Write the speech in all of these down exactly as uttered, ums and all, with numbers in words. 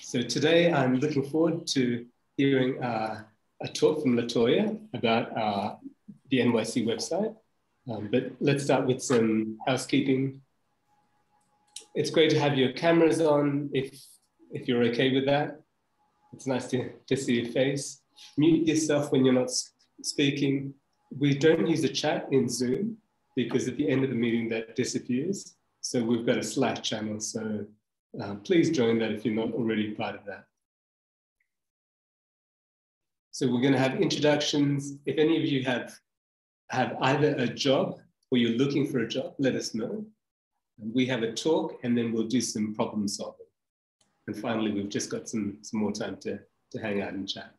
So today I'm looking forward to hearing uh, a talk from LaToya about uh, the N Y C website. Um, but let's start with some housekeeping. It's great to have your cameras on if, if you're okay with that. It's nice to, to see your face. Mute yourself when you're not speaking. We don't use the chat in Zoom because at the end of the meeting that disappears. So we've got a Slack channel. So uh, please join that if you're not already part of that. So we're going to have introductions. If any of you have, have either a job or you're looking for a job, let us know. And we have a talk and then we'll do some problem solving. And finally, we've just got some, some more time to, to hang out and chat.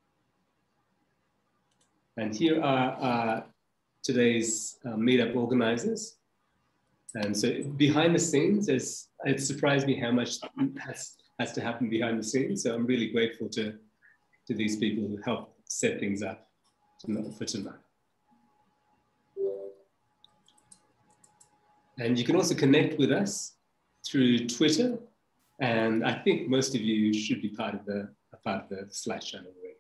And here are uh, today's uh, meetup organizers. And so behind the scenes, it's, it surprised me how much has, has to happen behind the scenes. So I'm really grateful to, to these people who help set things up for tonight. And you can also connect with us through Twitter. And I think most of you should be part of the, part of the Slack channel already.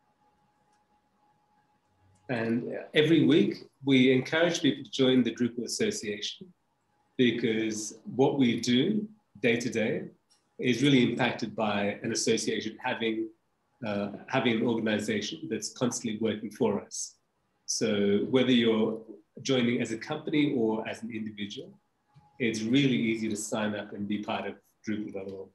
And every week, we encourage people to join the Drupal Association because what we do day to day is really impacted by an association having, uh, having an organization that's constantly working for us. So whether you're joining as a company or as an individual, it's really easy to sign up and be part of Drupal dot org.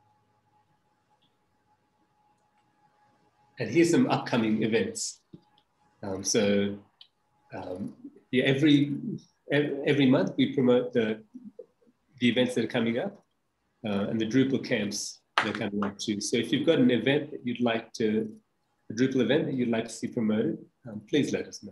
And here's some upcoming events. Um, so um, yeah, every, every month we promote the, the events that are coming up uh, and the Drupal camps that are coming up too. So if you've got an event that you'd like to, a Drupal event that you'd like to see promoted, um, please let us know.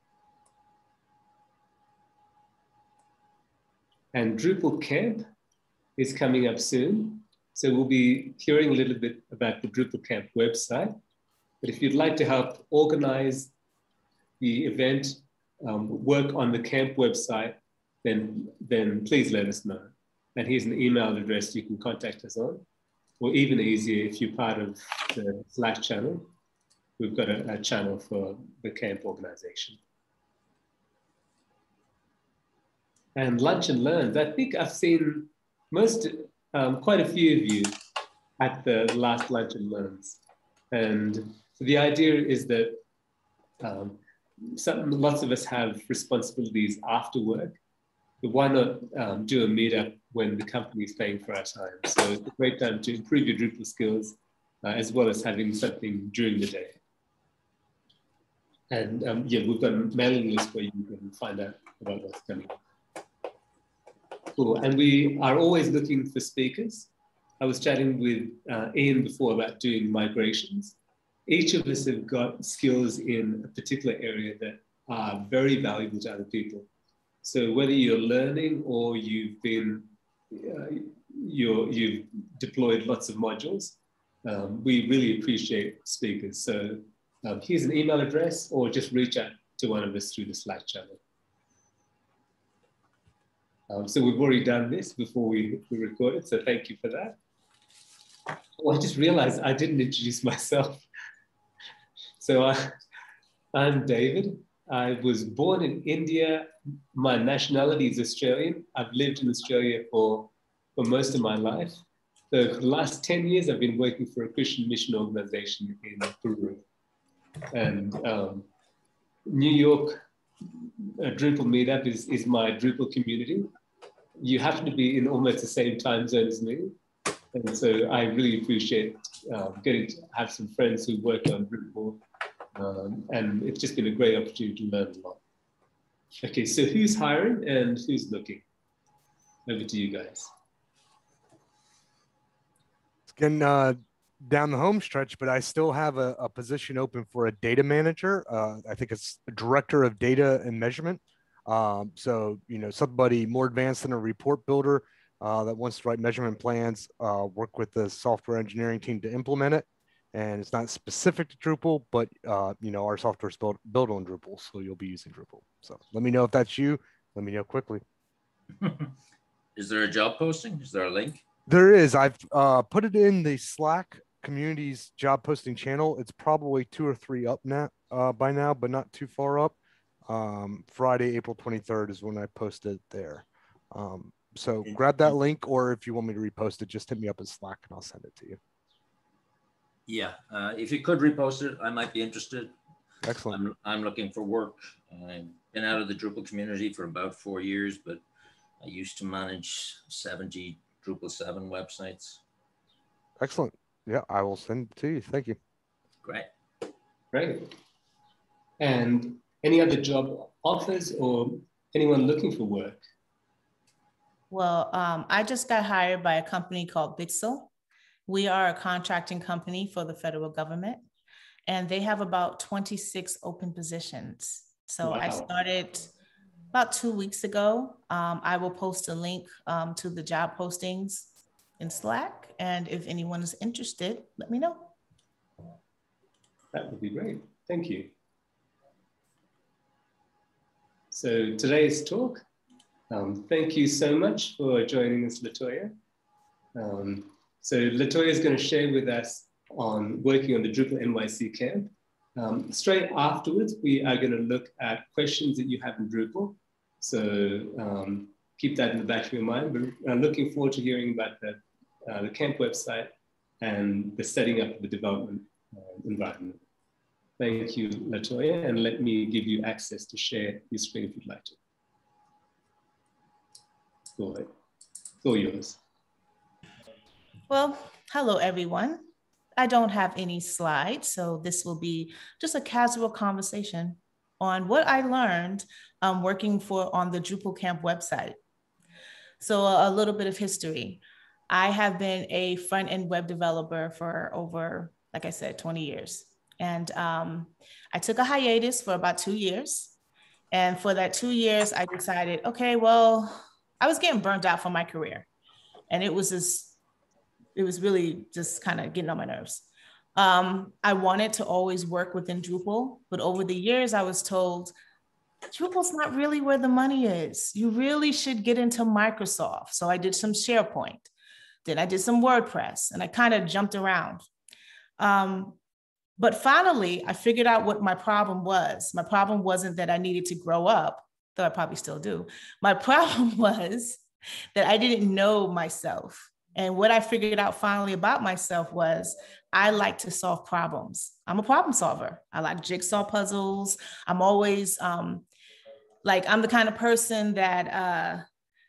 And Drupal camp is coming up soon. So we'll be hearing a little bit about the Drupal camp website. But if you'd like to help organize the event, um, work on the camp website, then, then please let us know. And here's an email address you can contact us on. Or even easier, if you're part of the Slack channel, we've got a, a channel for the camp organization. And lunch and learns. I think I've seen most, um, quite a few of you at the last lunch and learns. And so the idea is that um, some, lots of us have responsibilities after work, but why not um, do a meetup when the company is paying for our time? So it's a great time to improve your Drupal skills, uh, as well as having something during the day. And um, yeah, we've got a mailing list where you can find out about what's coming up. Cool. And we are always looking for speakers. I was chatting with uh, Ian before about doing migrations. Each of us have got skills in a particular area that are very valuable to other people. So whether you're learning or you've been, uh, you're, you've deployed lots of modules, um, we really appreciate speakers. So um, here's an email address, or just reach out to one of us through the Slack channel. Um, so we've already done this before we, we recorded, so thank you for that. Oh, I just realized I didn't introduce myself. So I, I'm David. I was born in India. My nationality is Australian. I've lived in Australia for, for most of my life. So for the last ten years, I've been working for a Christian mission organization in Peru. And um, New York uh, Drupal Meetup is, is my Drupal community. You happen to be in almost the same time zone as me. And so I really appreciate uh, getting to have some friends who work on Drupal. Um, and it's just been a great opportunity to learn a lot. Okay, so who's hiring and who's looking? Over to you guys. It's getting uh, down the home stretch, but I still have a, a position open for a data manager. Uh, I think it's a director of data and measurement. Um, so, you know, somebody more advanced than a report builder uh, that wants to write measurement plans, uh, work with the software engineering team to implement it. And it's not specific to Drupal, but, uh, you know, our software is built, built on Drupal, so you'll be using Drupal. So let me know if that's you. Let me know quickly. Is there a job posting? Is there a link? There is. I've uh, put it in the Slack community's job posting channel. It's probably two or three up now uh, by now, but not too far up. Um, Friday, April twenty-third is when I posted there. Um, so grab that link, or if you want me to repost it, just hit me up in Slack and I'll send it to you. Yeah, uh, if you could repost it, I might be interested. Excellent. I'm, I'm looking for work. I've been out of the Drupal community for about four years, but I used to manage seventy Drupal seven websites. Excellent. Yeah, I will send it to you. Thank you. Great. Great. And any other job offers or anyone looking for work? Well, um, I just got hired by a company called Bixel. We are a contracting company for the federal government, and they have about twenty-six open positions. So wow. I started about two weeks ago. Um, I will post a link um, to the job postings in Slack. And if anyone is interested, let me know. That would be great. Thank you. So today's talk, um, thank you so much for joining us, LaToya. Um, so LaToya is going to share with us on working on the Drupal N Y C camp. Um, straight afterwards, we are going to look at questions that you have in Drupal. So um, keep that in the back of your mind. But I'm looking forward to hearing about the, uh, the camp website and the setting up of the development uh, environment. Thank you, LaToya, and let me give you access to share your screen if you'd like to. Go ahead. Go yours. Well, hello, everyone. I don't have any slides, so this will be just a casual conversation on what I learned um, working for on the Drupal camp website. So a little bit of history. I have been a front-end web developer for over, like I said, twenty years. And um, I took a hiatus for about two years. And for that two years, I decided, okay, well, I was getting burnt out from my career. And it was just, it was really just kind of getting on my nerves. Um, I wanted to always work within Drupal, but over the years, I was told, Drupal's not really where the money is. You really should get into Microsoft. So I did some SharePoint. Then I did some WordPress, and I kind of jumped around. Um, But finally, I figured out what my problem was. My problem wasn't that I needed to grow up, though I probably still do. My problem was that I didn't know myself. And what I figured out finally about myself was I like to solve problems. I'm a problem solver. I like jigsaw puzzles. I'm always um, like, I'm the kind of person that uh,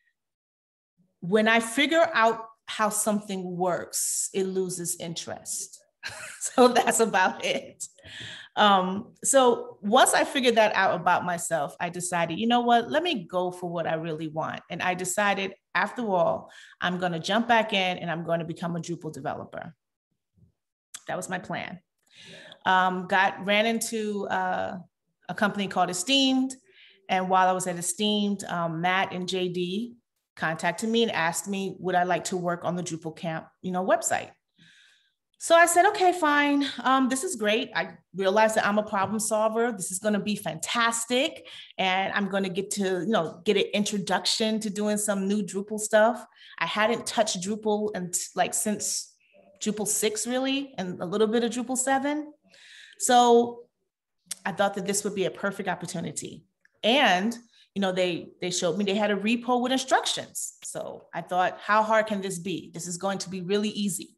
when I figure out how something works, it loses interest. So that's about it. Um, so once I figured that out about myself, I decided, you know what, let me go for what I really want. And I decided, after all, I'm going to jump back in and I'm going to become a Drupal developer. That was my plan. Um, got ran into uh, a company called Esteemed. And while I was at Esteemed, um, Matt and J D contacted me and asked me, would I like to work on the Drupal camp, you know, website? So I said, okay, fine. Um, this is great. I realized that I'm a problem solver. This is going to be fantastic. And I'm going to get to, you know, get an introduction to doing some new Drupal stuff. I hadn't touched Drupal and like since Drupal six really, and a little bit of Drupal seven. So I thought that this would be a perfect opportunity. And, you know, they, they showed me they had a repo with instructions. So I thought, how hard can this be? This is going to be really easy.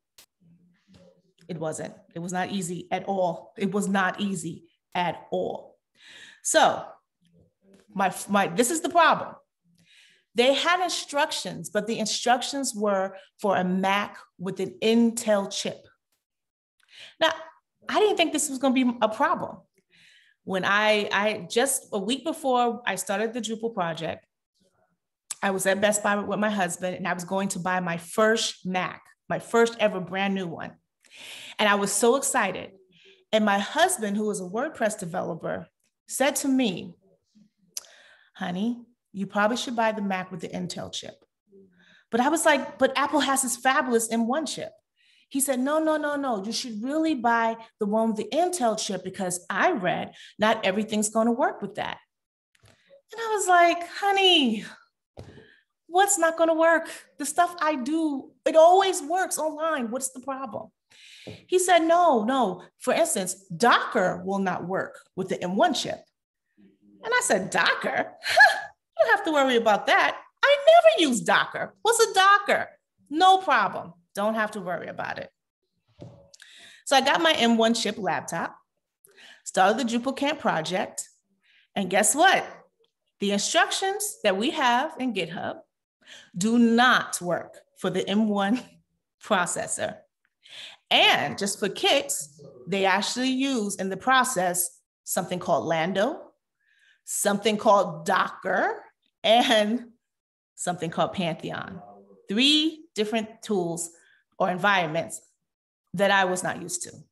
It wasn't. It was not easy at all. It was not easy at all. So my, my, this is the problem. They had instructions, but the instructions were for a Mac with an Intel chip. Now, I didn't think this was going to be a problem. When I, I just a week before I started the Drupal project, I was at Best Buy with my husband and I was going to buy my first Mac, my first ever brand new one. And I was so excited. And my husband, who was a WordPress developer, said to me, honey, you probably should buy the Mac with the Intel chip. But I was like, but Apple has this fabulous M one chip. He said, no, no, no, no. You should really buy the one with the Intel chip because I read not everything's going to work with that. And I was like, honey, what's not going to work? The stuff I do, it always works online. What's the problem? He said, no, no. For instance, Docker will not work with the M one chip. And I said, Docker? You don't have to worry about that. I never use Docker. What's a Docker? No problem. Don't have to worry about it. So I got my M one chip laptop, started the Drupal Camp project, and guess what? The instructions that we have in GitHub do not work for the M one processor. And just for kicks, they actually use in the process something called Lando, something called Docker, and something called Pantheon. Three different tools or environments that I was not used to.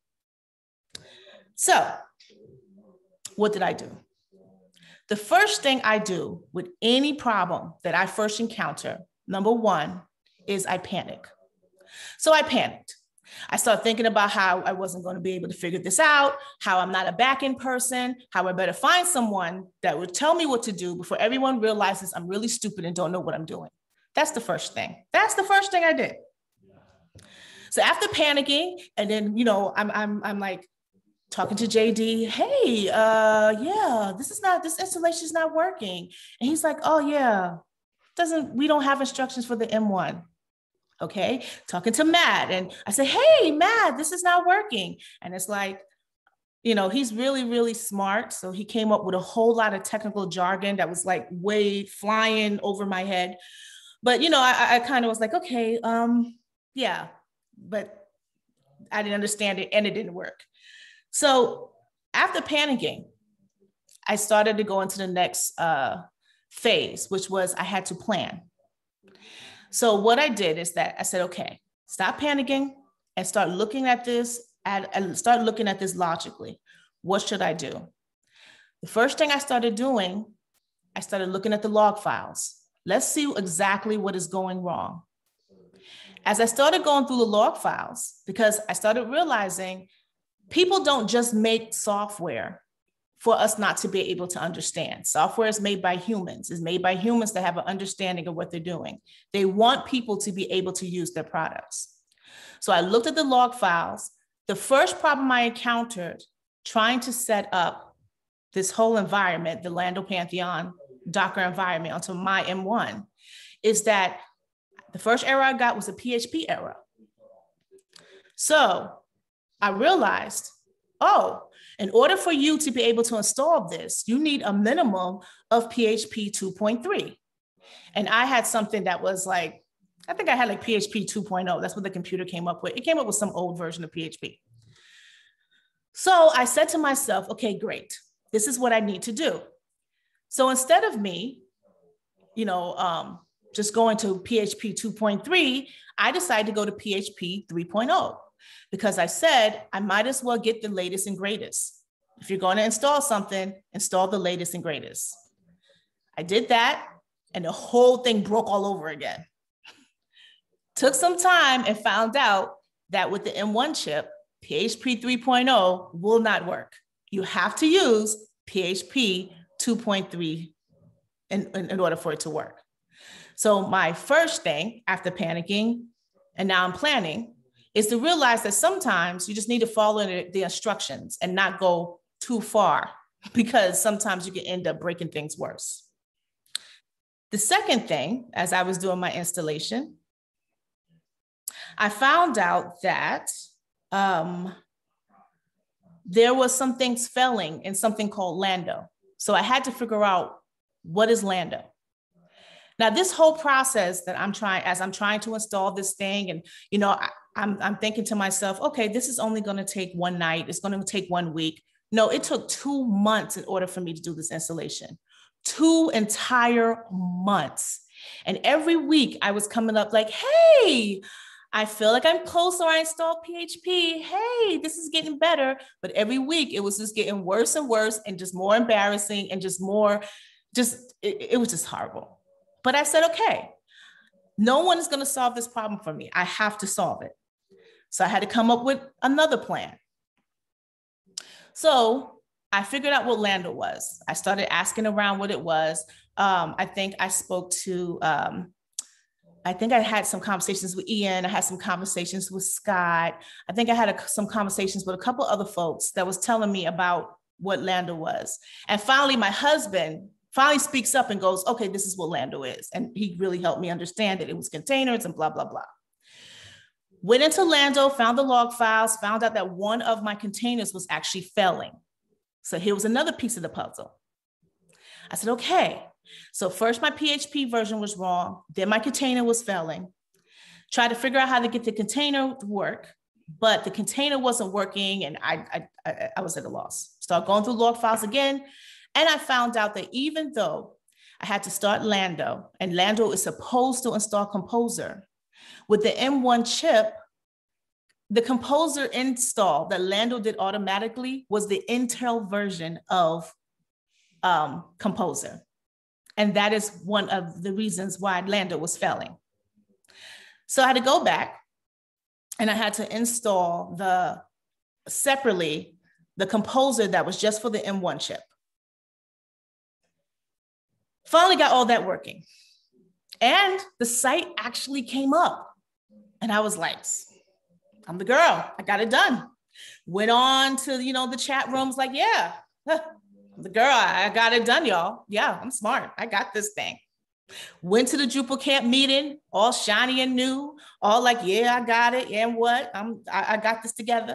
So what did I do? The first thing I do with any problem that I first encounter, number one, is I panic. So I panicked. I started thinking about how I wasn't going to be able to figure this out, how I'm not a back-end person, how I better find someone that would tell me what to do before everyone realizes I'm really stupid and don't know what I'm doing. That's the first thing. That's the first thing I did. So after panicking, and then, you know, I'm, I'm, I'm like talking to J D, hey, uh, yeah, this is not, this installation is not working. And he's like, oh yeah, doesn't, we don't have instructions for the M one. Okay, talking to Matt, and I say, hey, Matt, this is not working. And it's like, you know, he's really, really smart. So he came up with a whole lot of technical jargon that was like way flying over my head. But, you know, I, I kind of was like, okay, um, yeah, but I didn't understand it and it didn't work. So after panicking, I started to go into the next uh, phase, which was I had to plan. So what I did is that I said, okay, stop panicking and start looking at this at, and start looking at this logically. What should I do? The first thing I started doing, I started looking at the log files. Let's see exactly what is going wrong. As I started going through the log files, because I started realizing people don't just make software for us not to be able to understand. Software is made by humans, is made by humans that have an understanding of what they're doing. They want people to be able to use their products. So I looked at the log files. The first problem I encountered trying to set up this whole environment, the Lando Pantheon Docker environment onto my M one, is that the first error I got was a P H P error. So I realized, oh, in order for you to be able to install this, you need a minimum of P H P two point three. And I had something that was like, I think I had like P H P two point oh. That's what the computer came up with. It came up with some old version of P H P. So I said to myself, okay, great. This is what I need to do. So instead of me, you know, um, just going to P H P two point three, I decided to go to P H P three point oh. Because I said, I might as well get the latest and greatest. If you're going to install something, install the latest and greatest. I did that, and the whole thing broke all over again. Took some time and found out that with the M one chip, P H P three point oh will not work. You have to use P H P two point three in, in, in order for it to work. So my first thing after panicking, and now I'm planning, is to realize that sometimes you just need to follow the instructions and not go too far, because sometimes you can end up breaking things worse. The second thing, as I was doing my installation, I found out that um, there was some things failing in something called Lando. So I had to figure out, what is Lando? Now, this whole process that I'm trying, as I'm trying to install this thing, and, you know, I, I'm, I'm thinking to myself, okay, this is only going to take one night. It's going to take one week. No, it took two months in order for me to do this installation. Two entire months. And every week I was coming up like, hey, I feel like I'm closer. I installed P H P. Hey, this is getting better. But every week it was just getting worse and worse, and just more embarrassing, and just more, just, it, it was just horrible. But I said, okay, no one is going to solve this problem for me. I have to solve it. So I had to come up with another plan. So I figured out what Lando was. I started asking around what it was. Um, I think I spoke to um, I think I had some conversations with Ian. I had some conversations with Scott. I think I had a, some conversations with a couple other folks that was telling me about what Lando was. And finally, my husband finally speaks up and goes, okay, this is what Lando is. And he really helped me understand that it was containers and blah, blah, blah. Went into Lando, found the log files, found out that one of my containers was actually failing. So here was another piece of the puzzle. I said, okay. So first my P H P version was wrong. Then my container was failing. Tried to figure out how to get the container to work, but the container wasn't working and I, I, I was at a loss. Start going through log files again. And I found out that even though I had to start Lando, and Lando is supposed to install Composer, with the M one chip, the Composer install that Lando did automatically was the Intel version of um, Composer. And that is one of the reasons why Lando was failing. So I had to go back and I had to install the separately, the Composer that was just for the M one chip. Finally got all that working. And the site actually came up. And I was like, I'm the girl, I got it done. Went on to, you know, the chat rooms like, yeah, I'm the girl, I got it done, y'all. Yeah, I'm smart, I got this thing. Went to the Drupal camp meeting, all shiny and new, all like, yeah, I got it, and what, I'm, I, I got this together.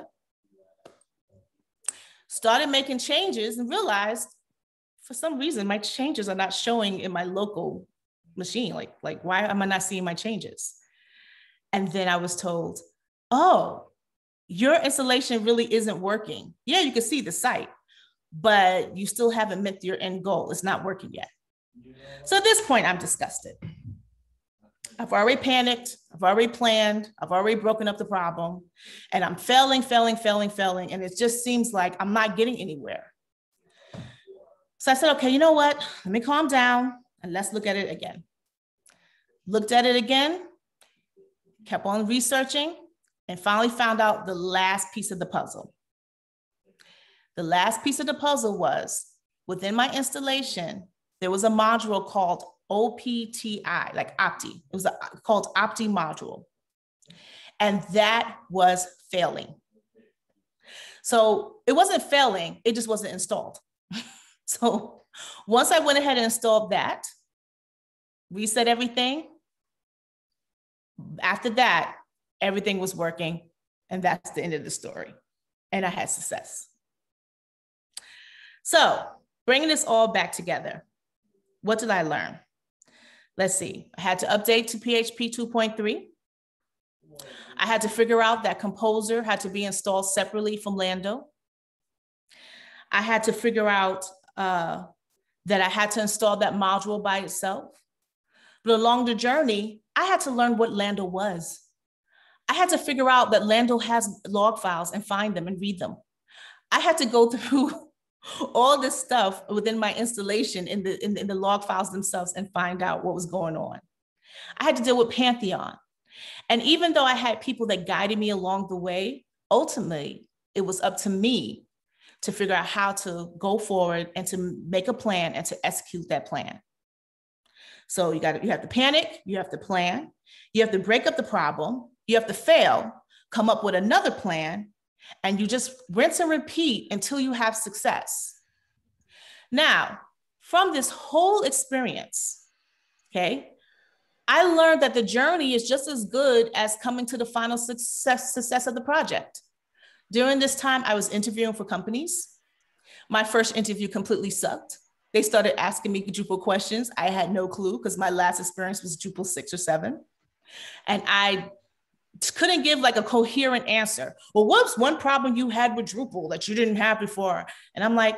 Started making changes and realized, for some reason, my changes are not showing in my local machine. Like, like why am I not seeing my changes? And then I was told, oh, your installation really isn't working. Yeah, you can see the site, but you still haven't met your end goal. It's not working yet. So at this point, I'm disgusted. I've already panicked. I've already planned. I've already broken up the problem. And I'm failing, failing, failing, failing. And it just seems like I'm not getting anywhere. So I said, okay, you know what? Let me calm down and let's look at it again. Looked at it again, kept on researching, and finally found out the last piece of the puzzle. The last piece of the puzzle was within my installation, there was a module called O P T I, like Opti. It was a, called Opti module. And that was failing. So it wasn't failing, it just wasn't installed. So once I went ahead and installed that, reset everything, after that, everything was working, and that's the end of the story. And I had success. So bringing this all back together, what did I learn? Let's see. I had to update to P H P two point three. I had to figure out that Composer had to be installed separately from Lando. I had to figure out uh, that I had to install that module by itself. But along the journey, I had to learn what Lando was. I had to figure out that Lando has log files and find them and read them. I had to go through all this stuff within my installation in the, in the, in the log files themselves and find out what was going on. I had to deal with Pantheon. And even though I had people that guided me along the way, ultimately, it was up to me to figure out how to go forward and to make a plan and to execute that plan. So you got you have to panic, you have to plan, you have to break up the problem, you have to fail, come up with another plan, and you just rinse and repeat until you have success. Now, from this whole experience, okay, I learned that the journey is just as good as coming to the final success, success of the project. During this time, I was interviewing for companies. My first interview completely sucked. They started asking me Drupal questions. I had no clue because my last experience was Drupal six or seven. And I couldn't give like a coherent answer. Well, what's one problem you had with Drupal that you didn't have before? And I'm like,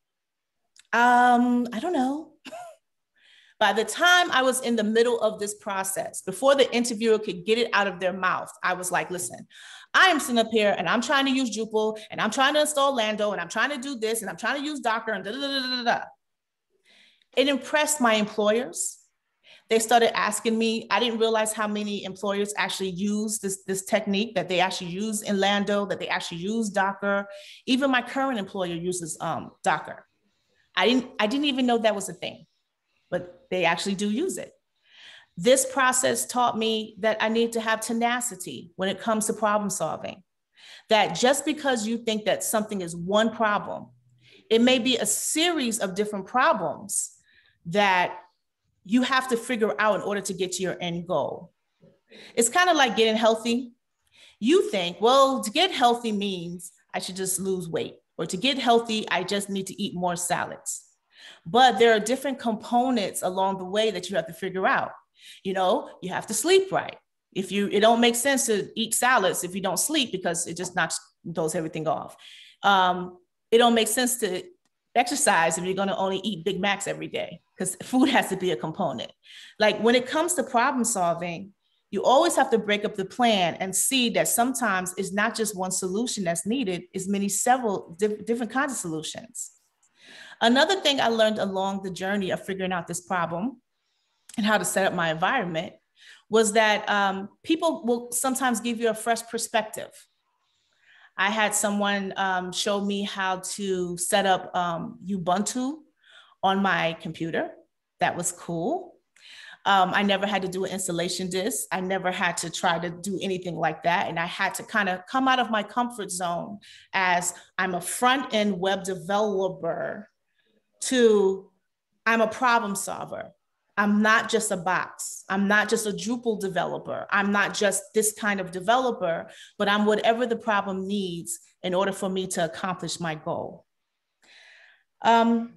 um, I don't know. By the time I was in the middle of this process, before the interviewer could get it out of their mouth, I was like, listen, I am sitting up here and I'm trying to use Drupal and I'm trying to install Lando and I'm trying to do this and I'm trying to use Docker and da da da da da. It impressed my employers. They started asking me, I didn't realize how many employers actually use this, this technique, that they actually use in Lando, that they actually use Docker. Even my current employer uses um, Docker. I didn't, I didn't even know that was a thing, but they actually do use it. This process taught me that I need to have tenacity when it comes to problem solving. That just because you think that something is one problem, it may be a series of different problems that you have to figure out in order to get to your end goal. It's kind of like getting healthy. You think, well, to get healthy means I should just lose weight, or to get healthy, I just need to eat more salads. But there are different components along the way that you have to figure out. You know, you have to sleep right. If you, it don't make sense to eat salads if you don't sleep, because it just knocks, throws everything off. Um, it don't make sense to exercise if you're going to only eat Big Macs every day, because food has to be a component. Like when it comes to problem solving, you always have to break up the plan and see that sometimes it's not just one solution that's needed, it's many, several diff- different kinds of solutions. Another thing I learned along the journey of figuring out this problem and how to set up my environment was that um, people will sometimes give you a fresh perspective. I had someone um, show me how to set up um, Ubuntu on my computer. That was cool. Um, I never had to do an installation disk. I never had to try to do anything like that. And I had to kind of come out of my comfort zone as I'm a front-end web developer to I'm a problem solver. I'm not just a box. I'm not just a Drupal developer. I'm not just this kind of developer, but I'm whatever the problem needs in order for me to accomplish my goal. Um,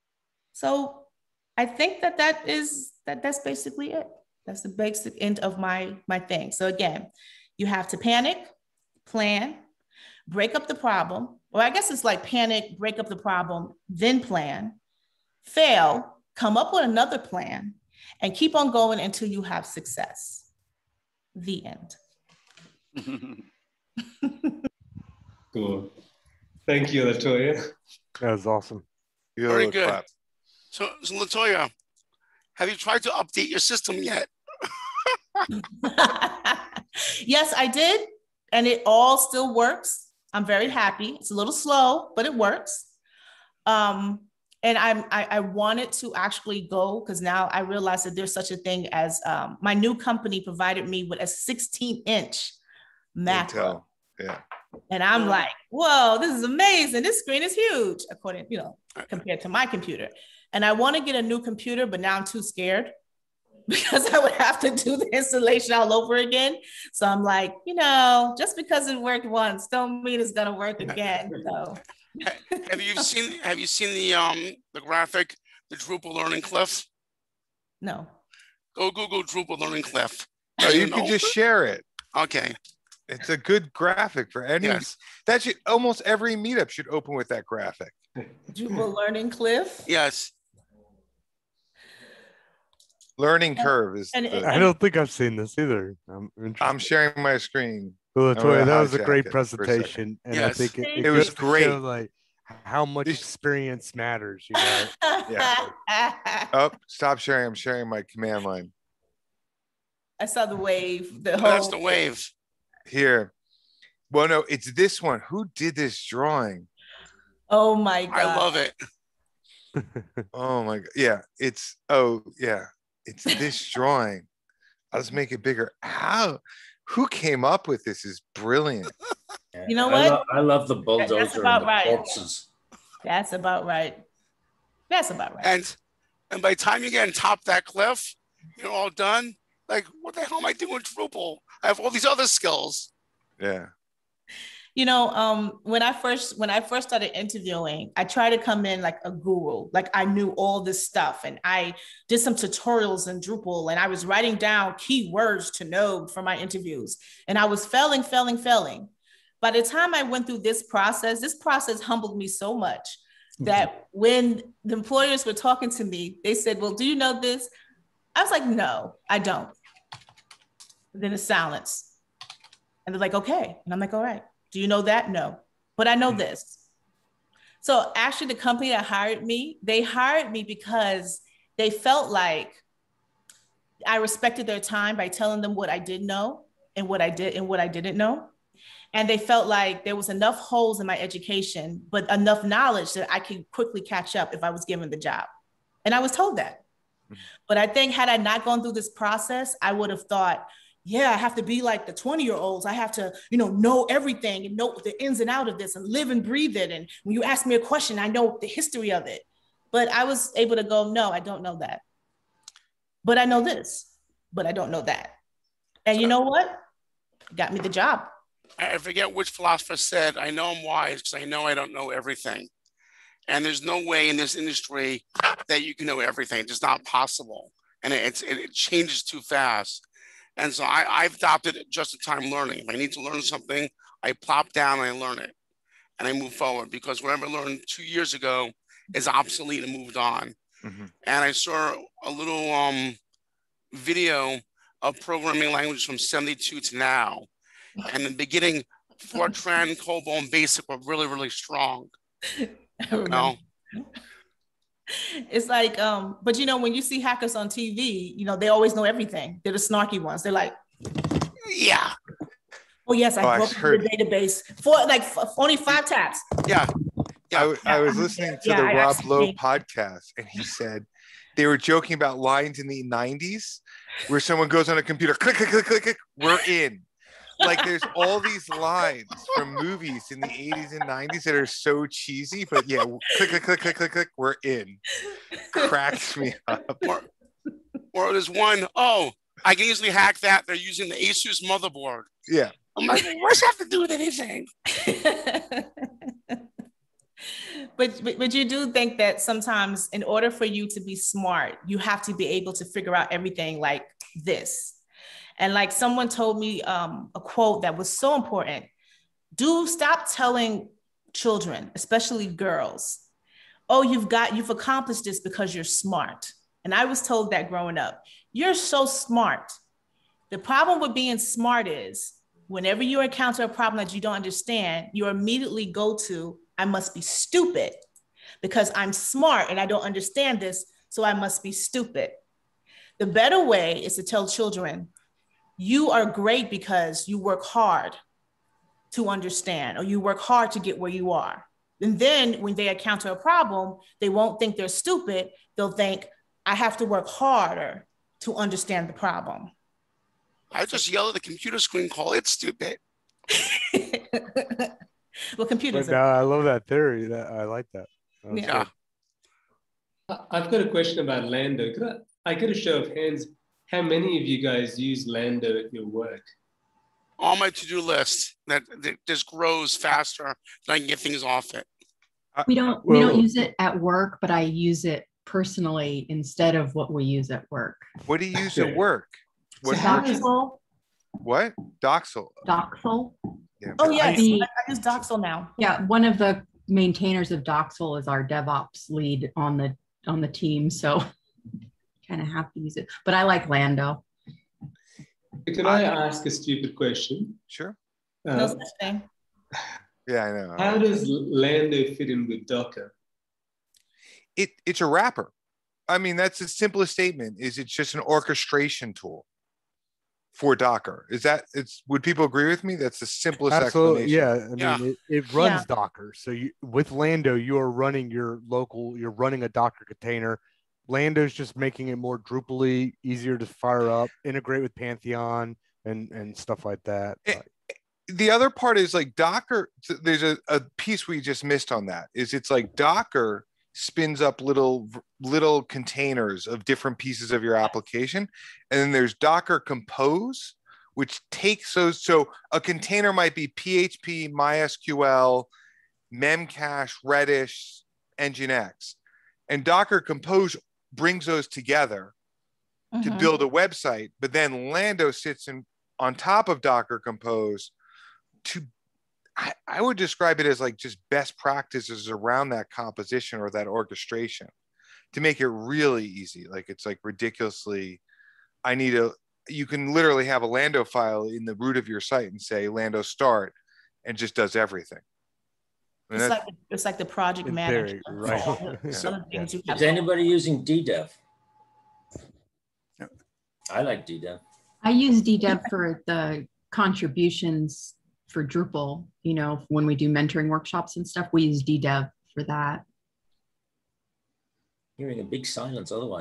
so I think that that is, that that's basically it. That's the basic end of my, my thing. So again, you have to panic, plan, break up the problem. Or I guess it's like panic, break up the problem, then plan, fail, come up with another plan, and keep on going until you have success. The end. Cool. Thank you, LaToya. That was awesome. Very good. Clap. So, so LaToya, have you tried to update your system yet? Yes, I did. And it all still works. I'm very happy. It's a little slow, but it works. Um, and I'm, I, I wanted to actually go, because now I realize that there's such a thing as um, my new company provided me with a sixteen inch macro. Yeah. And I'm like, whoa, this is amazing. This screen is huge, according, you know, compared to my computer. And I want to get a new computer, but now I'm too scared because I would have to do the installation all over again. So I'm like, you know, just because it worked once, don't mean it's gonna work again. So have you seen have you seen the um the graphic, the Drupal Learning Cliff? No. Go Google Drupal Learning Cliff. No, you, you can just share it. Okay. It's a good graphic for any. Yes. That should almost every meetup should open with that graphic. Drupal Learning Cliff. Yes. Learning curve is. And, the, I don't think I've seen this either. I'm, I'm sharing my screen. Well, LaToya, that was a great presentation, a and yes. I think it, it, it was great. Like how much experience matters, you know. Yeah. Oh, stop sharing! I'm sharing my command line. I saw the wave. The oh, whole. That's the wave. Here. Well, no, it's this one. Who did this drawing? Oh my God! I love it. Oh my God! Yeah, it's. Oh yeah. It's this drawing. I'll just make it bigger. How? Who came up with this is brilliant. You know I what? Lo I love the bulldozer That's about and the right. pulses. That's about right. That's about right. And and by the time you get on top of that cliff, you're all done. Like, what the hell am I doing with Drupal? I have all these other skills. Yeah. You know, um, when I first when I first started interviewing, I tried to come in like a guru, like I knew all this stuff, and I did some tutorials in Drupal, and I was writing down keywords to know for my interviews, and I was failing, failing, failing. By the time I went through this process, this process humbled me so much that when the employers were talking to me, they said, "Well, do you know this?" I was like, "No, I don't." And then it's silence, and they're like, "Okay," and I'm like, "All right. Do you know that? No, but I know this." So actually the company that hired me, they hired me because they felt like I respected their time by telling them what I did know and what I did and what I didn't know. And they felt like there was enough holes in my education, but enough knowledge that I could quickly catch up if I was given the job. And I was told that. But I think had I not gone through this process, I would have thought, yeah, I have to be like the twenty year olds. I have to, you know, know everything and know the ins and out of this and live and breathe it. And when you ask me a question, I know the history of it. But I was able to go, no, I don't know that. But I know this, but I don't know that. And you know what? Got me the job. I forget which philosopher said, I know I'm wise because I know I don't know everything. And there's no way in this industry that you can know everything. It's just not possible. And it, it, it changes too fast. And so I, I've adopted just-in-time learning. If I need to learn something, I plop down and I learn it. And I move forward because whatever I learned two years ago is obsolete and moved on. Mm-hmm. And I saw a little um, video of programming languages from seventy-two to now. And in the beginning, Fortran, COBOL, and BASIC were really, really strong. You know? It's like, um, but you know, when you see hackers on T V, you know, they always know everything. They're the snarky ones. They're like, yeah. Oh yes, I oh, broke I the database for like f- only five taps. Yeah. Yeah. I, I was listening to yeah, the I Rob actually, Lowe podcast, and he said they were joking about lines in the nineties where someone goes on a computer, click, click, click, click, click, we're in. Like there's all these lines from movies in the eighties and nineties that are so cheesy, but yeah, click, click, click, click, click, click, we're in. Cracks me up. Or, or there's one, oh, I can easily hack that. They're using the Asus motherboard. Yeah. I'm like, what's that have to do with anything? But, but but you do think that sometimes in order for you to be smart, you have to be able to figure out everything like this. And like someone told me um, a quote that was so important. Do stop telling children, especially girls, oh, you've got, you've accomplished this because you're smart. And I was told that growing up, you're so smart. The problem with being smart is whenever you encounter a problem that you don't understand, you immediately go to, I must be stupid because I'm smart and I don't understand this, so I must be stupid. The better way is to tell children, you are great because you work hard to understand, or you work hard to get where you are. And then when they encounter a problem, they won't think they're stupid. They'll think, I have to work harder to understand the problem. I just yell at the computer screen, call it stupid. Well, computers. But, uh, I love that theory. That I like that. that yeah. Good. I've got a question about Lando. Could I, I get a show of hands? How many of you guys use Lando at your work? On my to-do list that, that just grows faster so I can get things off it. We don't we don't use it at work, but I use it personally instead of what we use at work. What do you use at work? What? Doxel. What? Doxel. Doxel. Yeah. Oh yes, I, the, I use Doxel now. Yeah, one of the maintainers of Doxel is our DevOps lead on the on the team, so kind of have to use it. But I like Lando. Can I ask a stupid question? Sure. Uh, No such thing. Yeah, I know. How does Lando fit in with Docker? It it's a wrapper. I mean, that's the simplest statement. Is it's just an orchestration tool for Docker? Is that it's? Would people agree with me? That's the simplest Absolutely, explanation. yeah. I mean, Yeah. it, it runs Yeah. Docker. So you, with Lando, you are running your local. You're running a Docker container. Lando's just making it more Drupal-y, easier to fire up, integrate with Pantheon and and stuff like that. It- But- The other part is like Docker. There's a, a piece we just missed on that. Is it's like Docker spins up little little containers of different pieces of your application, and then there's Docker Compose, which takes those. So a container might be P H P, MySQL, Memcache, Redis, Nginx, and Docker Compose brings those together to Mhm. build a website. But then Lando sits in on top of Docker Compose to, I, I would describe it as like just best practices around that composition or that orchestration to make it really easy. Like it's like ridiculously, I need a, you can literally have a Lando file in the root of your site and say Lando start and just does everything. I mean, It's that's- like it's like the project It's manager. very- right. for all the Yeah. other things you have. Is anybody using D dev? No. I like D dev. I use D dev for the contributions for Drupal. You know, when we do mentoring workshops and stuff, we use D dev for that. Hearing a big silence otherwise.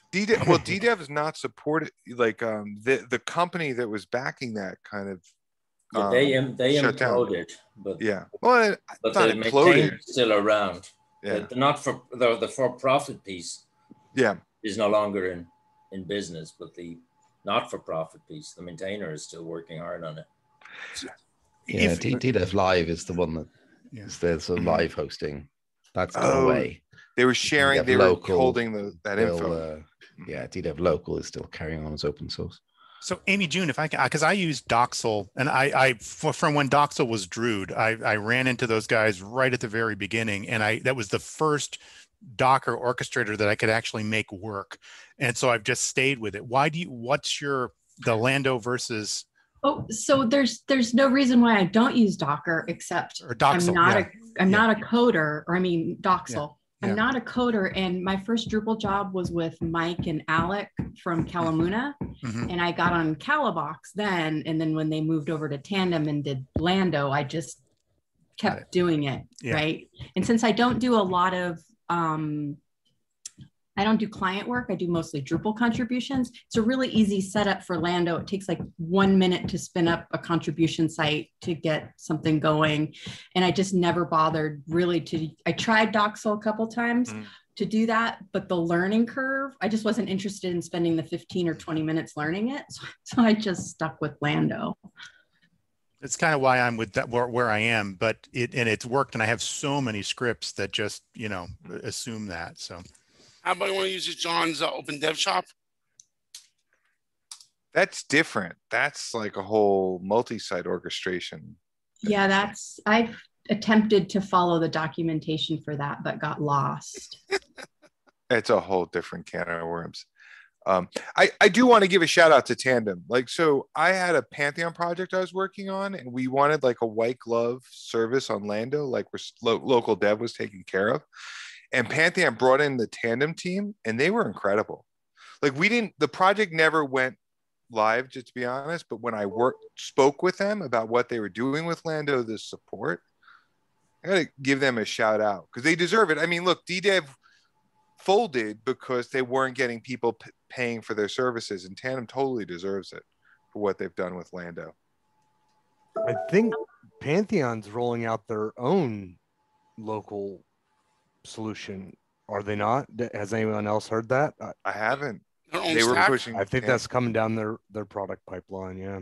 D dev, well, D dev is not supported. Like um, the the company that was backing that kind of Yeah, um, they im- they shut down. imploded, but Yeah, well, it, but it's not the imploded. maintainers still around. Yeah, The, the not for the, the for profit piece. Yeah, is no longer in in business, but the not for profit piece, the maintainer is still working hard on it. Yeah, If- D- DDev Live is the one that Yeah. is there's a Mhm. live hosting. That's gone Oh, away. they were sharing. DDev They were Local holding the that Still, info. uh, yeah, DDev Local is still carrying on as open source. So Amy June, if I can, because I use Doxel, and I, I for, from when Doxel was Druid, I, I ran into those guys right at the very beginning, and I that was the first Docker orchestrator that I could actually make work, and so I've just stayed with it. Why do you? What's your the Lando versus? Oh, so there's there's no reason why I don't use Docker except Or Doxel, I'm not yeah. a I'm Yeah. not a coder, or I mean Doxel. Yeah. I'm not a coder, and my first Drupal job was with Mike and Alec from Kalamuna, Mhm. and I got on Calabox then, and then when they moved over to Tandem and did Lando, I just kept it. doing it, Yeah. right? And since I don't do a lot of um, I don't do client work. I do mostly Drupal contributions. It's a really easy setup for Lando. It takes like one minute to spin up a contribution site to get something going. And I just never bothered really to, I tried Doxel a couple times Mm. to do that, but the learning curve, I just wasn't interested in spending the fifteen or twenty minutes learning it. So, so I just stuck with Lando. It's kind of why I'm with that where, where I am, but it and it's worked, and I have so many scripts that just you know assume that. So. How about you want to use John's uh, Open Dev Shop? That's different. That's like a whole multi-site orchestration. Yeah, that's, I've attempted to follow the documentation for that, but got lost. It's a whole different can of worms. Um, I, I do want to give a shout out to Tandem. Like, so I had a Pantheon project I was working on, and we wanted like a white glove service on Lando, like where lo- local dev was taken care of. And Pantheon brought in the Tandem team, and they were incredible. Like, we didn't, the project never went live, just to be honest, but when I worked, spoke with them about what they were doing with Lando, the support, I gotta give them a shout out because they deserve it. I mean, look, D dev folded because they weren't getting people p- paying for their services, and Tandem totally deserves it for what they've done with Lando. I think Pantheon's rolling out their own local solution. Are they not? Has anyone else heard that? I, I haven't. Their own They were stack? pushing. I think yeah. that's coming down their their product pipeline. Yeah.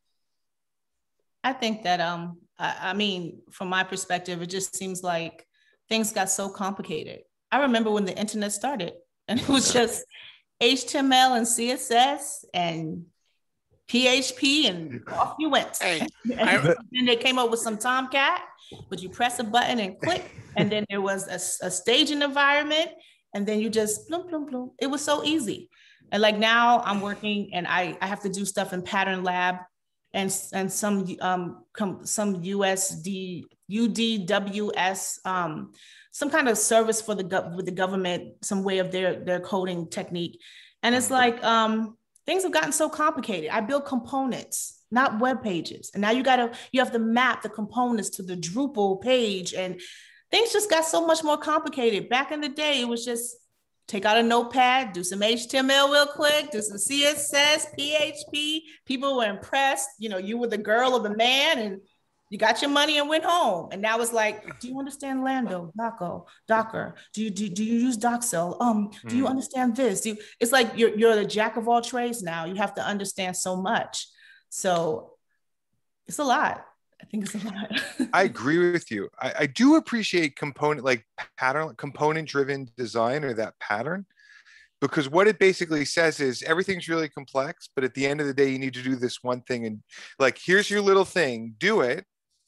I think that, um, I, I mean, from my perspective, it just seems like things got so complicated. I remember when the internet started, and it was just H T M L and C S S and P H P, and off you went. Hey, and I- then they came up with some Tomcat, but you press a button and click, and then there was a, a staging environment, and then you just bloom, bloom, bloom. It was so easy. And like now I'm working, and I, I have to do stuff in Pattern Lab, and, and some um com, some U S D U D W S, um, some kind of service for the gov with the government, some way of their their coding technique. And it's like um things have gotten so complicated. I build components, not web pages. And now you gotta, you have to map the components to the Drupal page, and things just got so much more complicated. Back in the day, it was just take out a notepad, do some H T M L real quick, do some C S S, P H P. People were impressed. You know, you were the girl or the man, and you got your money and went home. And now it's like, do you understand Lando, Docker, Docker? Do you do, do you use Doxel? Um, do you Mm. understand this? Do you, it's like you're you're the jack of all trades now. You have to understand so much. So it's a lot. I think it's a lot. I agree with you. I, I do appreciate component, like pattern, component driven design, or that pattern, because what it basically says is everything's really complex, but at the end of the day, you need to do this one thing. And like, here's your little thing, do it,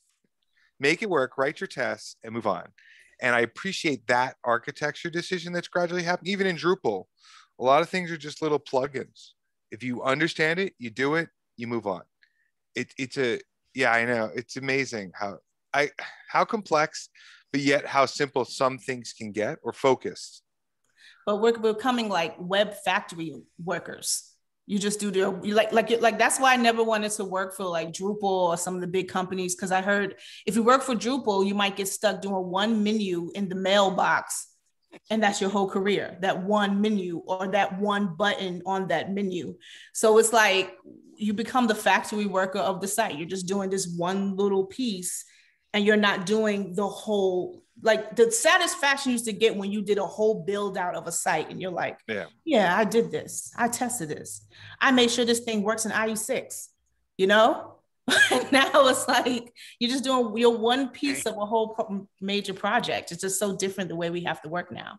make it work, write your tests, and move on. And I appreciate that architecture decision that's gradually happened. Even in Drupal, a lot of things are just little plugins. If you understand it, you do it, you move on. It, it's a, yeah, I know. It's amazing how I how complex, but yet how simple some things can get, or focused. But we're becoming like web factory workers. You just do the you like like like that's why I never wanted to work for like Drupal or some of the big companies, because I heard if you work for Drupal, you might get stuck doing one menu in the mailbox And that's your whole career, that one menu or that one button on that menu. So it's like you become the factory worker of the site. You're just doing this one little piece and you're not doing the whole, like the satisfaction you used to get when you did a whole build out of a site and you're like, yeah, yeah, I did this. I tested this. I made sure this thing works in I E six, you know? Now it's like you're just doing your one piece of a whole pro- major project. It's just so different the way we have to work now.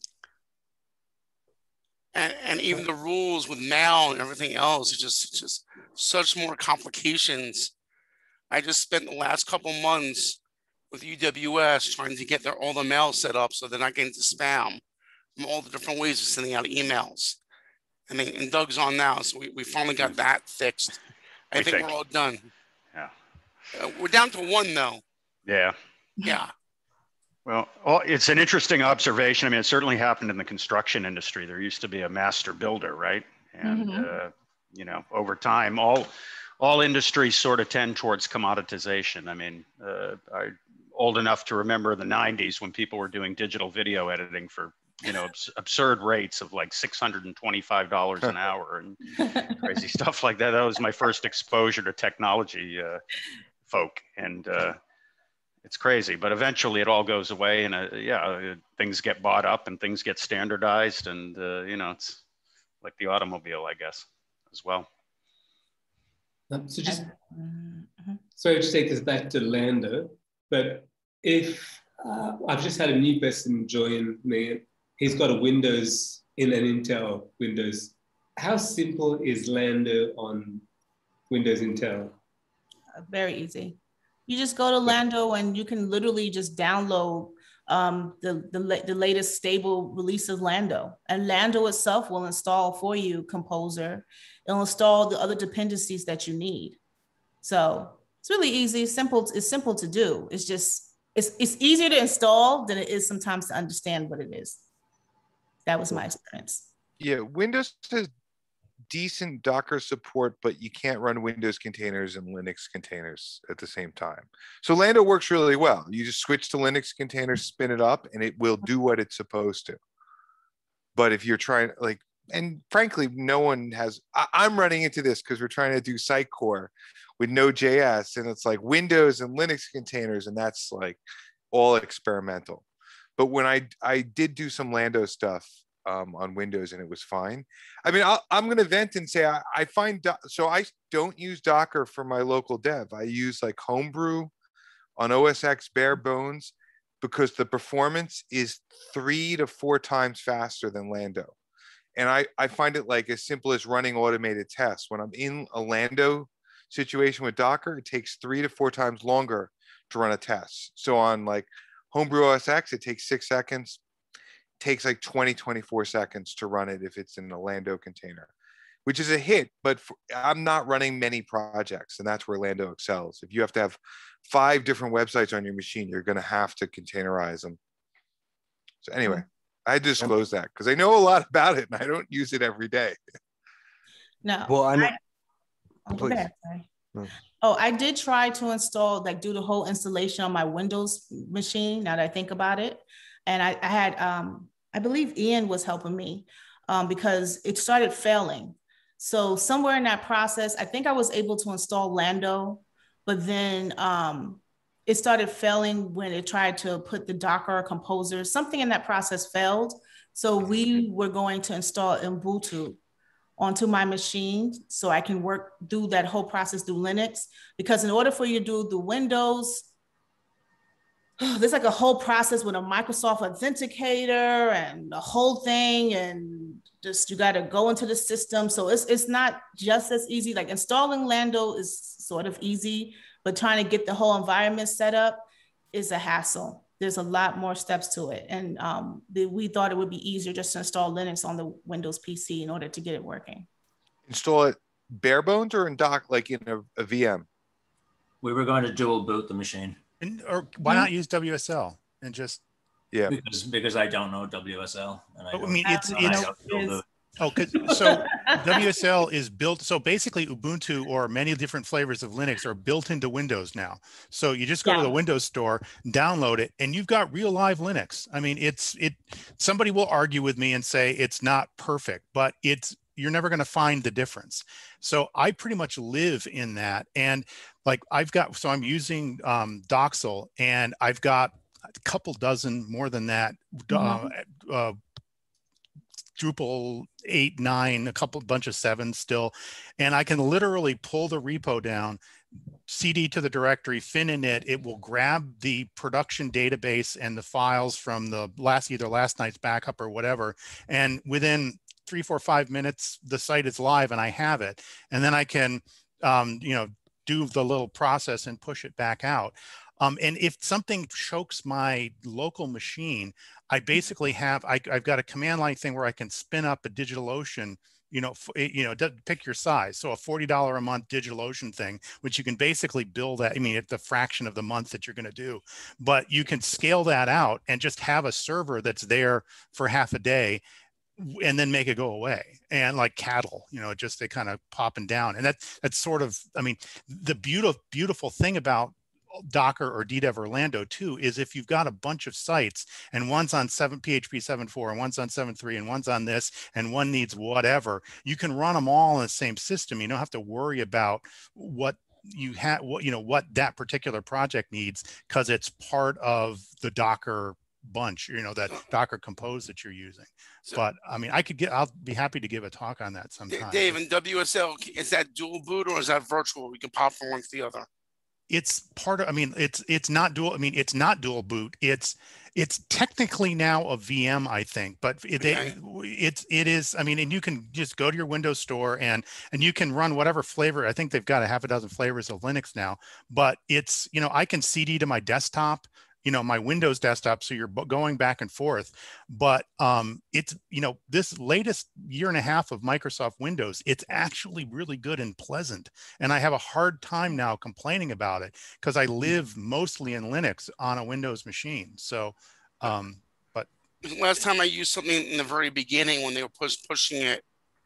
And, and even the rules with mail and everything else, it's just, it's just such more complications. I just spent the last couple months with U W S trying to get their all the mail set up so they're not getting to spam from all the different ways of sending out emails. I mean, and Doug's on now, so we, we finally got that fixed. I think, think we're all done. Yeah. Uh, we're down to one though. Yeah. Yeah. Well, oh, it's an interesting observation. I mean, it certainly happened in the construction industry. There used to be a master builder, right? And, mm-hmm. uh, you know, over time, all all industries sort of tend towards commoditization. I mean, uh, I'm old enough to remember the nineties when people were doing digital video editing for, you know, abs- absurd rates of like six hundred twenty-five dollars an hour and crazy stuff like that. That was my first exposure to technology uh, folk. And uh, it's crazy, but eventually it all goes away and uh, yeah, uh, things get bought up and things get standardized. And, uh, you know, it's like the automobile, I guess, as well. Um, so just, sorry to take this back to Lando, but if uh, I've just had a new person join me, he's got a Windows in an Intel Windows. How simple is Lando on Windows Intel? Uh, very easy. You just go to Lando and you can literally just download um, the, the, the latest stable release of Lando. And Lando itself will install for you Composer. It'll install the other dependencies that you need. So it's really easy, simple. It's simple to do. It's just, it's, it's easier to install than it is sometimes to understand what it is. That was my experience. Yeah, Windows has decent Docker support, but you can't run Windows containers and Linux containers at the same time. So Lando works really well. You just switch to Linux containers, spin it up, and it will do what it's supposed to. But if you're trying, like, and frankly, no one has, I, I'm running into this because we're trying to do Sitecore with Node.js, and it's like Windows and Linux containers, and that's like all experimental. But when I, I did do some Lando stuff um, on Windows and it was fine. I mean, I'll, I'm going to vent and say, I, I find, do- so I don't use Docker for my local dev. I use like Homebrew on O S X bare bones because the performance is three to four times faster than Lando. And I, I find it like as simple as running automated tests. When I'm in a Lando situation with Docker, it takes three to four times longer to run a test. So on like Homebrew O S X, it takes six seconds. It takes like twenty, twenty-four seconds to run it if it's in a Lando container, which is a hit, but for, I'm not running many projects, and that's where Lando excels. If you have to have five different websites on your machine, you're going to have to containerize them. So anyway, I disclose that because I know a lot about it and I don't use it every day. No. Well, I know. I, oh, Please. bad, no. Oh, I did try to install, like do the whole installation on my Windows machine, now that I think about it. And I, I had, um, I believe Ian was helping me um, because it started failing. So somewhere in that process, I think I was able to install Lando, but then um, it started failing when it tried to put the Docker Composer. Something in that process failed. So we were going to install Ubuntu onto my machine so I can work, do that whole process through Linux. Because in order for you to do the Windows, there's like a whole process with a Microsoft Authenticator and the whole thing, and just you got to go into the system. So it's it's not just as easy. Like installing Lando is sort of easy, but trying to get the whole environment set up is a hassle. There's a lot more steps to it, and um, the, we thought it would be easier just to install Linux on the Windows P C in order to get it working. Install it bare bones or in doc, like in a, a V M? We were going to dual boot the machine. And, or why not use W S L and just yeah because because I don't know W S L and I, I mean it's I it's don't dual boot. Oh, cause, so W S L is built. So basically Ubuntu or many different flavors of Linux are built into Windows now. So you just go Yeah. to the Windows store, download it, and you've got real live Linux. I mean, it's, it, somebody will argue with me and say it's not perfect, but it's, you're never going to find the difference. So I pretty much live in that. And like I've got, so I'm using um, Doxel, and I've got a couple dozen, more than that, uh, uh, Drupal eight, nine, a couple bunch of sevens still. And I can literally pull the repo down, C D to the directory, fin init, it will grab the production database and the files from the last, either last night's backup or whatever. And within three, four, five minutes, the site is live and I have it. And then I can, um, you know, do the little process and push it back out. Um, and if something chokes my local machine, I basically have, I, I've got a command line thing where I can spin up a DigitalOcean, you know, you know, pick your size. So a forty dollars a month DigitalOcean thing, which you can basically bill that. I mean, it's the fraction of the month that you're going to do, but you can scale that out and just have a server that's there for half a day and then make it go away. And like cattle, you know, just they kind of popping down. And that, that's sort of, I mean, the beautiful, beautiful thing about Docker or D dev Orlando too is if you've got a bunch of sites and one's on seven P H P seven point four and one's on seven point three and one's on this and one needs whatever, you can run them all in the same system. You don't have to worry about what you have, what, you know, what that particular project needs, because it's part of the Docker bunch, you know, that Docker Compose that you're using. So, but I mean, I could get, I'll be happy to give a talk on that sometime. Dave, and W S L, is that dual boot or is that virtual? We can pop from one to the other. It's part of, I mean, it's, it's not dual. I mean, it's not dual boot. It's, it's technically now a V M, I think, but it, okay. it, it's, it is, I mean, and you can just go to your Windows store and, and you can run whatever flavor. I think they've got a half a dozen flavors of Linux now, but it's, you know, I can C D to my desktop, you know, my Windows desktop. So you're going back and forth, but um, it's, you know, this latest year and a half of Microsoft Windows, it's actually really good and pleasant. And I have a hard time now complaining about it because I live mostly in Linux on a Windows machine. So, um, but. Last time I used something in the very beginning when they were push, pushing it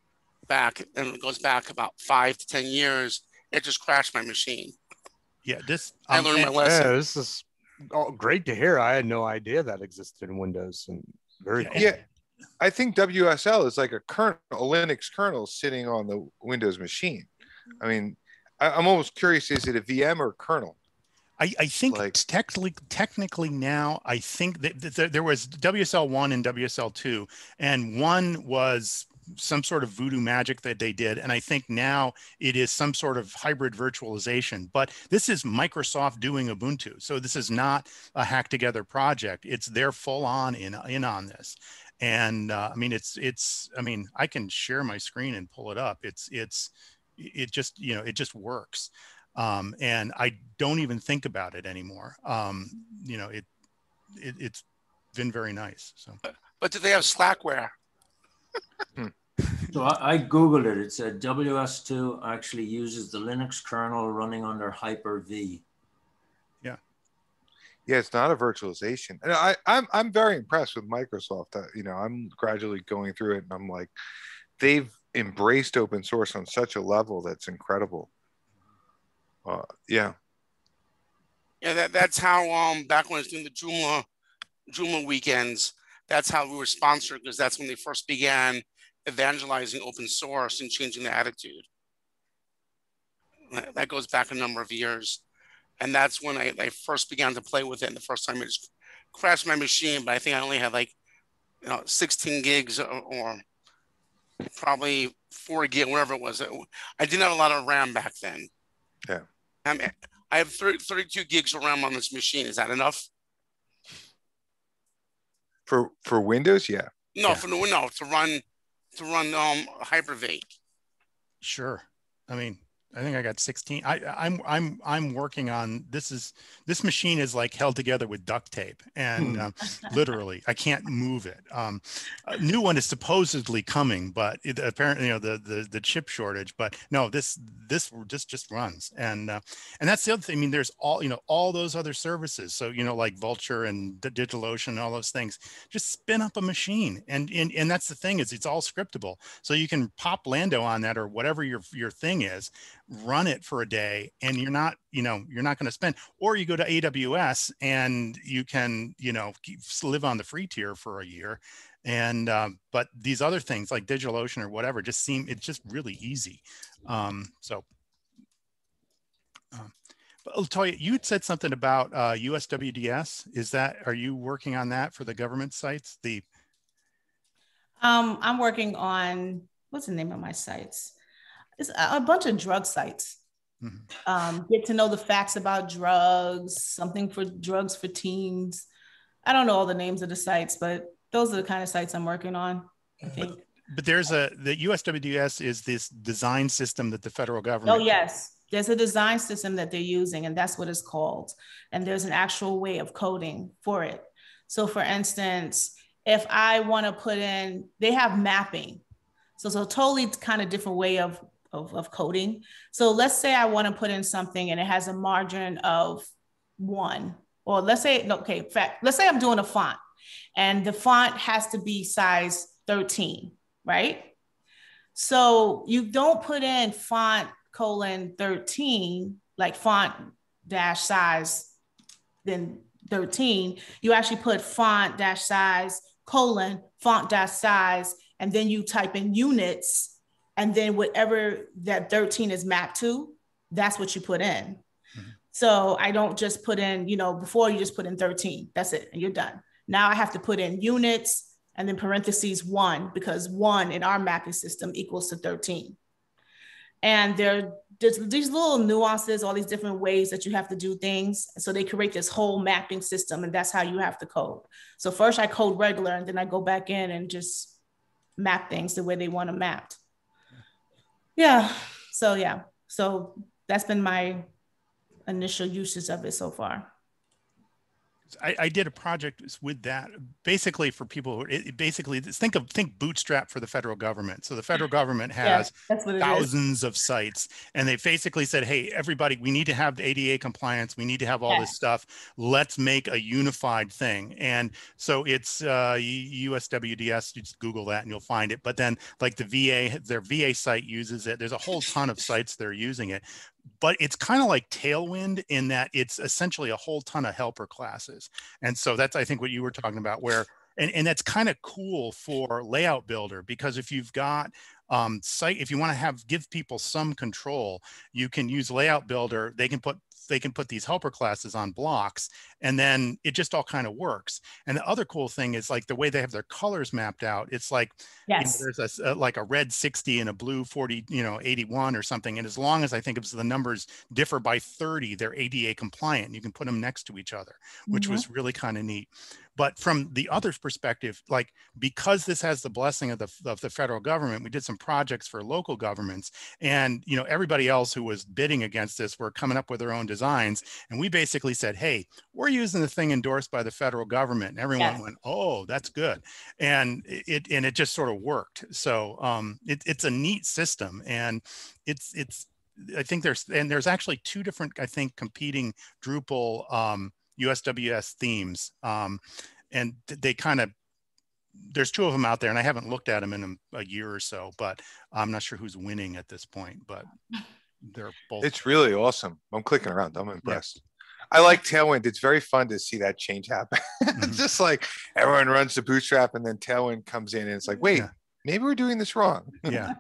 back, and it goes back about five to ten years, it just crashed my machine. Yeah, this. I um, learned my lesson. Yeah, this is Oh, great to hear. I had no idea that existed in Windows, and very cool. Yeah, I think W S L is like a kernel, a Linux kernel sitting on the Windows machine. I mean, I, I'm almost curious, is it a V M or kernel? I, I think like, technically, technically now, I think that, that there was W S L one and W S L two, and one was some sort of voodoo magic that they did. And I think now it is some sort of hybrid virtualization, but this is Microsoft doing Ubuntu. So this is not a hack together project. It's they're full on in, in on this. And uh, I mean, it's, it's, I mean, I can share my screen and pull it up. It's, it's, it just, you know, it just works. Um, and I don't even think about it anymore. Um, you know, it, it, it's been very nice. So, but do they have Slackware? So I, I Googled it. It said W S two actually uses the Linux kernel running under Hyper-V. Yeah. Yeah, it's not a virtualization. And I, I'm, I'm very impressed with Microsoft. Uh, you know, I'm gradually going through it and I'm like, they've embraced open source on such a level that's incredible. Uh, yeah. Yeah, that, that's how, um, back when I was doing the Joomla, Joomla weekends, that's how we were sponsored, because that's when they first began evangelizing open source and changing the attitude. That goes back a number of years. And that's when I, I first began to play with it. And the first time it just crashed my machine, but I think I only had like, you know, sixteen gigs or, or probably four gig, whatever it was. I didn't have a lot of RAM back then. Yeah. I mean, I have thirty, thirty-two gigs of RAM on this machine. Is that enough? For for Windows, yeah. No, yeah. for no, no, to run to run um Hyper-V. Sure. I mean, I think I got sixteen. I, I'm I'm I'm working on this. Is this machine is like held together with duct tape, and Hmm. um, literally I can't move it. Um, a new one is supposedly coming, but it, apparently you know the, the the chip shortage. But no, this this just just runs, and uh, and that's the other thing. I mean, there's all you know all those other services. So you know like Vulture and D- DigitalOcean and all those things. Just spin up a machine, and and and that's the thing is it's all scriptable. So you can pop Lando on that or whatever your your thing is, run it for a day, and you're not you know you're not going to spend. Or you go to A W S and you can you know keep, live on the free tier for a year. And um, but these other things like DigitalOcean or whatever just seem it's just really easy. Um, so um, but LaToya, you had said something about uh, U S W D S. Is that, are you working on that for the government sites? The Um, I'm working on, what's the name of my sites? It's a, a bunch of drug sites. Mhm. Um, get to know the facts about drugs, something for drugs for teens. I don't know all the names of the sites, but those are the kind of sites I'm working on, I think. But, but there's a, the U S W D S is this design system that the federal Oh, government. yes. There's a design system that they're using, and that's what it's called. And there's an actual way of coding for it. So for instance, if I want to put in, they have mapping. So it's a totally kind of different way of, of, of coding. So let's say I want to put in something and it has a margin of one, or let's say, no, okay, in fact, let's say I'm doing a font and the font has to be size thirteen, right? So you don't put in font colon thirteen, like font dash size, then thirteen. You actually put font dash size colon font dash size, and then you type in units, and then whatever that thirteen is mapped to, that's what you put in. Mm-hmm. So I don't just put in, you know, before you just put in thirteen, that's it, and you're done. Now I have to put in units and then parentheses one, because one in our mapping system equals to thirteen. And there, there's these little nuances, all these different ways that you have to do things. So they create this whole mapping system, and that's how you have to code. So first I code regular, and then I go back in and just map things the way they want them mapped. Yeah, so yeah, so that's been my initial usage of it so far. I, I did a project with that basically for people who it, basically think of think bootstrap for the federal government. So the federal government has yeah, that's what it thousands is. of sites, and they basically said, hey, everybody, we need to have the A D A compliance. We need to have all yeah. this stuff. Let's make a unified thing. And so it's uh, U S W D S. You just Google that and you'll find it. But then like the V A, their V A site uses it. There's a whole ton of sites that are using it. But it's kind of like Tailwind in that it's essentially a whole ton of helper classes. And so that's, I think, what you were talking about, where, and, and that's kind of cool for Layout Builder, because if you've got um, site, if you want to have, give people some control, you can use Layout Builder. They can put they can put these helper classes on blocks, and then it just all kind of works. And the other cool thing is like the way they have their colors mapped out. It's like, yes. you know, there's a, a like a red sixty and a blue forty, you know, eighty-one or something. And as long as I think if the numbers differ by thirty, they're A D A compliant. You can put them next to each other, which mm-hmm. was really kind of neat. But from the other perspective, like, because this has the blessing of the, of the federal government, we did some projects for local governments, and, you know, everybody else who was bidding against this were coming up with their own designs. And we basically said, hey, we're using the thing endorsed by the federal government. And everyone yes. went, oh, that's good. And it, and it just sort of worked. So um, it, it's a neat system, and it's, it's, I think there's, and there's actually two different, I think, competing Drupal um, U S W S themes. Um, and they kind of, there's two of them out there, and I haven't looked at them in a, a year or so, but I'm not sure who's winning at this point, but they're both. It's really awesome. I'm clicking around. I'm impressed. Yeah. I like Tailwind. It's very fun to see that change happen. Mm-hmm. It's just like everyone runs to Bootstrap, and then Tailwind comes in and it's like, wait, yeah. maybe we're doing this wrong. Yeah.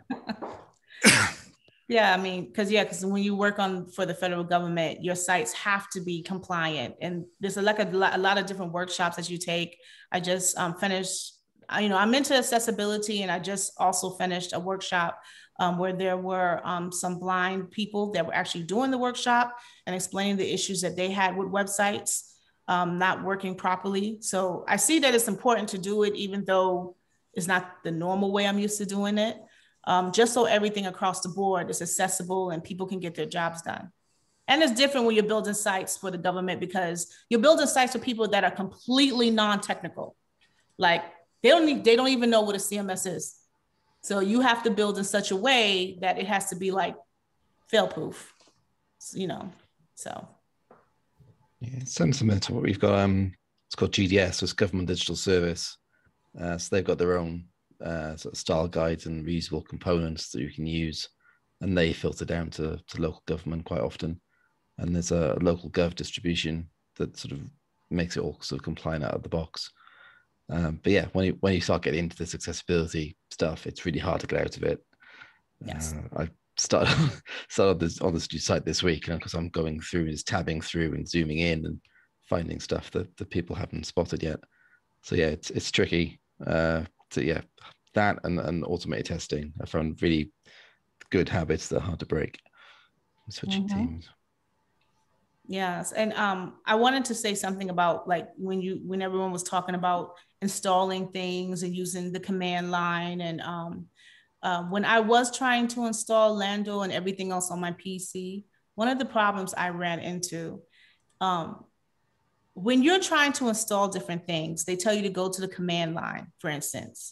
Yeah, I mean, because yeah, because when you work on for the federal government, your sites have to be compliant, and there's a, like a, a lot of different workshops that you take. I just um, finished, you know, I'm into accessibility, and I just also finished a workshop um, where there were um, some blind people that were actually doing the workshop and explaining the issues that they had with websites um, not working properly. So I see that it's important to do it, even though it's not the normal way I'm used to doing it. um, just so everything across the board is accessible and people can get their jobs done. And it's different when you're building sites for the government because you're building sites for people that are completely non-technical. Like they don't need, they don't even know what a C M S is. So you have to build in such a way that it has to be like fail-proof, you know, so. Yeah, it's similar to what we've got. Um, it's called G D S, so it's Government Digital Service. Uh, so they've got their own uh, sort of style guides and reusable components that you can use, and they filter down to, to local government quite often. And there's a local gov distribution that sort of makes it all sort of compliant out of the box. Um, but yeah, when you when you start getting into this accessibility stuff, it's really hard to get out of it. Yes. Uh, I started started this on this new site this week, you know, because I'm going through and just tabbing through and zooming in and finding stuff that, that people haven't spotted yet. So yeah, it's it's tricky. Uh, so yeah, that and, and automated testing, I found really good habits that are hard to break. Switching Mm-hmm. teams. Yes, and um, I wanted to say something about like when you when everyone was talking about installing things and using the command line, and um, uh, when I was trying to install Lando and everything else on my P C, one of the problems I ran into, um, when you're trying to install different things, they tell you to go to the command line, for instance,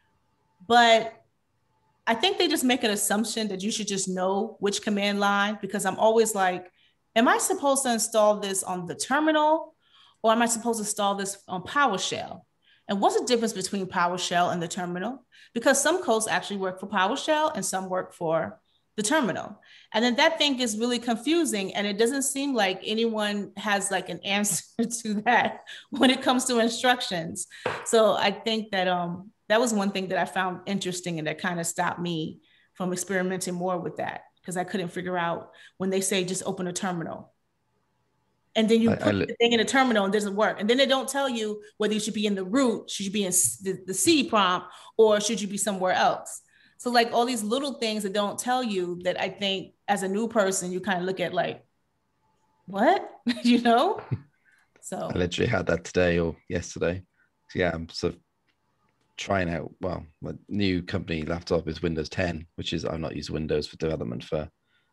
but I think they just make an assumption that you should just know which command line, because I'm always like, am I supposed to install this on the terminal or am I supposed to install this on PowerShell? And what's the difference between PowerShell and the terminal? Because some codes actually work for PowerShell and some work for the terminal. And then that thing is really confusing, and it doesn't seem like anyone has like an answer to that when it comes to instructions. So I think that um, that was one thing that I found interesting, and that kind of stopped me from experimenting more with that, because I couldn't figure out when they say just open a terminal. And then you I, put I, the thing in a terminal and it doesn't work. And then they don't tell you whether you should be in the root, should you be in the, the C prompt, or should you be somewhere else? So like all these little things that don't tell you, that I think as a new person, you kind of look at like, what, you know? So I literally had that today or yesterday. So yeah, I'm sort of trying out, well, my new company laptop is Windows ten, which is, I've not used Windows for development for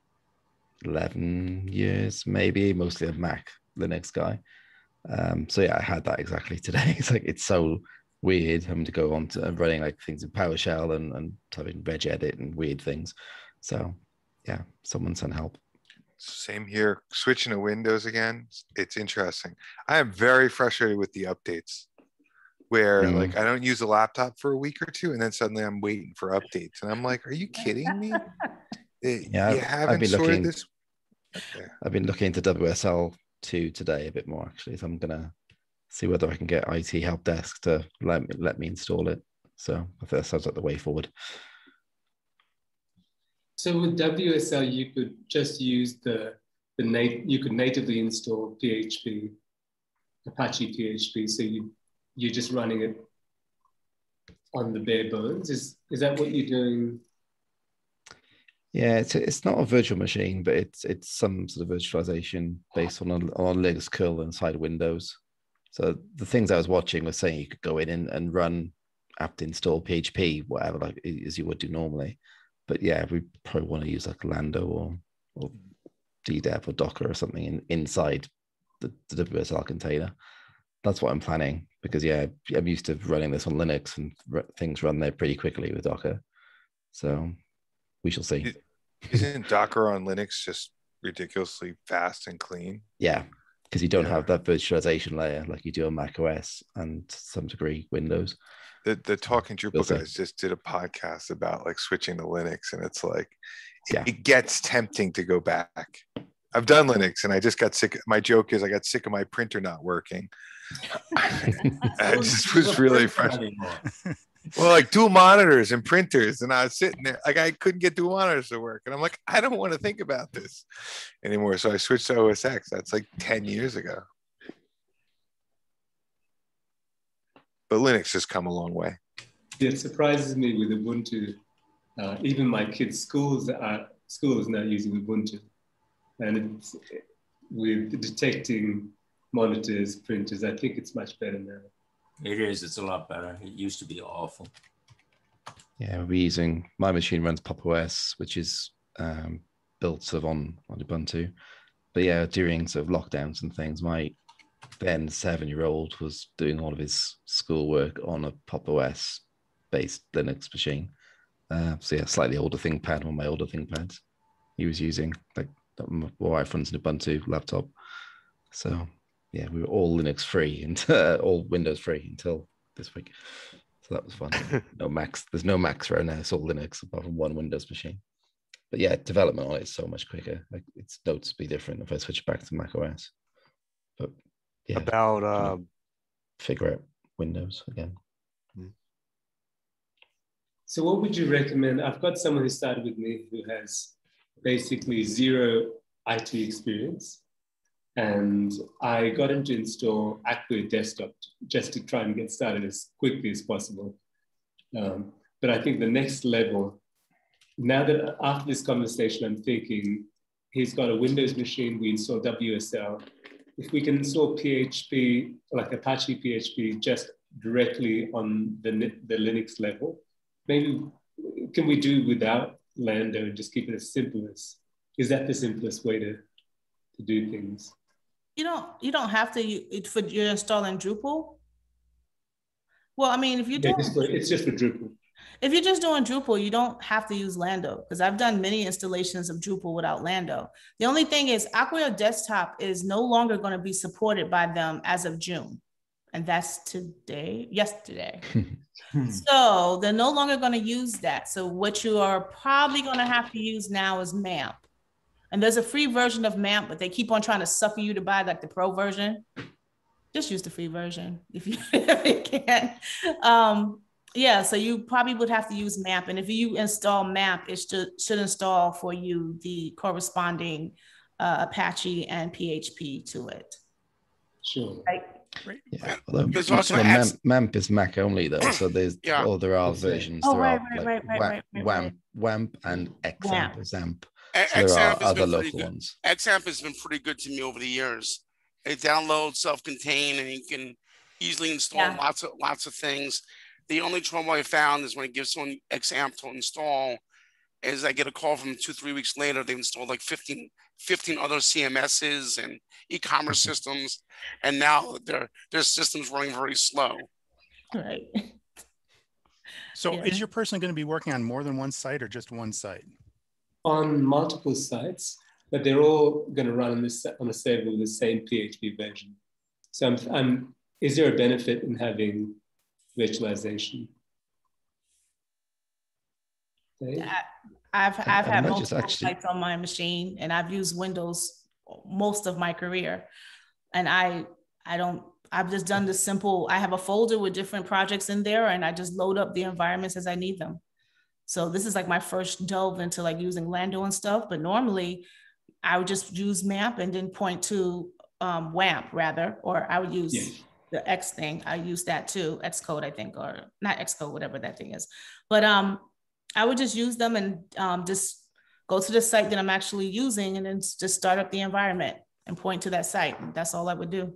eleven years, maybe, mostly a Mac Linux guy. Um, so yeah, I had that exactly today. It's like, it's so weird having to go on to uh, running like things in PowerShell and, and having regedit and weird things. So yeah, someone send help. Same here. Switching to Windows again, it's interesting. I am very frustrated with the updates where mm. like I don't use a laptop for a week or two and then suddenly I'm waiting for updates. And I'm like, are you kidding me? Yeah, you I've, haven't I've been sorted looking, this. Okay. I've been looking into W S L two today a bit more actually. So I'm gonna see whether I can get I T help desk to let me let me install it. So I think that sounds like the way forward. So with W S L, you could just use the the nat you could natively install P H P, Apache P H P. So you you're just running it on the bare bones. Is is that what you're doing? Yeah, it's it's not a virtual machine, but it's it's some sort of virtualization based on a, on a Linux kernel inside Windows. So the things I was watching were saying you could go in and, and run apt install P H P, whatever, like as you would do normally. But yeah, we probably want to use like Lando or or D dev or Docker or something in, inside the, the W S L container. That's what I'm planning, because yeah, I'm used to running this on Linux and r- things run there pretty quickly with Docker. So we shall see. Isn't Docker on Linux just ridiculously fast and clean? Yeah, because you don't yeah. have that virtualization layer like you do on Mac O S and to some degree Windows. The the Talking Drupal guys just did a podcast about like switching to Linux, and it's like yeah. it, it gets tempting to go back. I've done Linux, and I just got sick. My joke is I got sick of my printer not working. I just was really frustrated. Well, like dual monitors and printers, and I was sitting there like I couldn't get dual monitors to work, and I'm like, I don't want to think about this anymore. So I switched to O S X. That's like ten years ago. But Linux has come a long way. It surprises me with Ubuntu. Uh, even my kids' schools are school is now using Ubuntu, and it's, with detecting monitors, printers, I think it's much better now. It is. It's a lot better. It used to be awful. Yeah, we're using, my machine runs Pop O S, which is um, built sort of on, on Ubuntu. But yeah, during sort of lockdowns and things, my then seven-year-old was doing all of his schoolwork on a Pop O S based Linux machine. Uh, so yeah, slightly older ThinkPad, one of my older ThinkPads. He was using like my wife runs an Ubuntu laptop. So yeah, we were all Linux free and uh, all Windows free until this week. So that was fun. No Macs. There's no Macs right now. It's all Linux apart from one Windows machine. But yeah, development on it is so much quicker. Like it's noticeably different if I switch back to Mac O S. But yeah, about uh, figure out Windows again. So what would you recommend? I've got someone who started with me who has basically zero I T experience. And I got him to install Acquia Desktop just to try and get started as quickly as possible. Um, but I think the next level, now that after this conversation, I'm thinking he's got a Windows machine, we install W S L. If we can install P H P, like Apache P H P, just directly on the, the Linux level, maybe can we do without Lando and just keep it as simple as, is that the simplest way to, to do things? You don't, you don't have to, it for you're installing Drupal. Well, I mean, if you're yeah, doing, for, it's just for Drupal. If you're just doing Drupal, you don't have to use Lando because I've done many installations of Drupal without Lando. The only thing is Acquia Desktop is no longer going to be supported by them as of June. And that's today, yesterday. So they're no longer going to use that. So what you are probably going to have to use now is MAMP. And there's a free version of MAMP, but they keep on trying to sucker you to buy like the pro version. Just use the free version if you, if you can. Um, yeah, so you probably would have to use MAMP. And if you install MAMP, it should, should install for you the corresponding uh, Apache and P H P to it. Sure. Right? Yeah, although There's well, also MAMP, MAMP is Mac only though, so there's yeah. oh there are versions. Oh, there right, are right, like right, right, right, right, WAMP, WAMP and XAMP or ZAMP. So there are other local ones. XAMP has been pretty good to me over the years. It downloads self-contained and you can easily install yeah. lots of lots of things. The only trouble I found is when I give someone XAMP to install, is I get a call from two, three weeks later, they've installed like fifteen, fifteen other C M Ss and e-commerce systems. And now their, their system's running very slow. Right. So yeah. is your person going to be working on more than one site or just one site? On multiple sites, but they're all going to run on, this, on a server with the same P H P version. So I'm, I'm, is there a benefit in having virtualization? Okay. I've, I've had multiple actually... sites on my machine and I've used Windows most of my career. And I, I don't, I've just done the simple, I have a folder with different projects in there and I just load up the environments as I need them. So this is like my first delve into like using Lando and stuff, but normally I would just use MAMP and then point to um, WAMP rather, or I would use yeah. the X thing. I use that too, Xcode, I think, or not Xcode, whatever that thing is. But um, I would just use them and um, just go to the site that I'm actually using and then just start up the environment and point to that site. That's all I would do.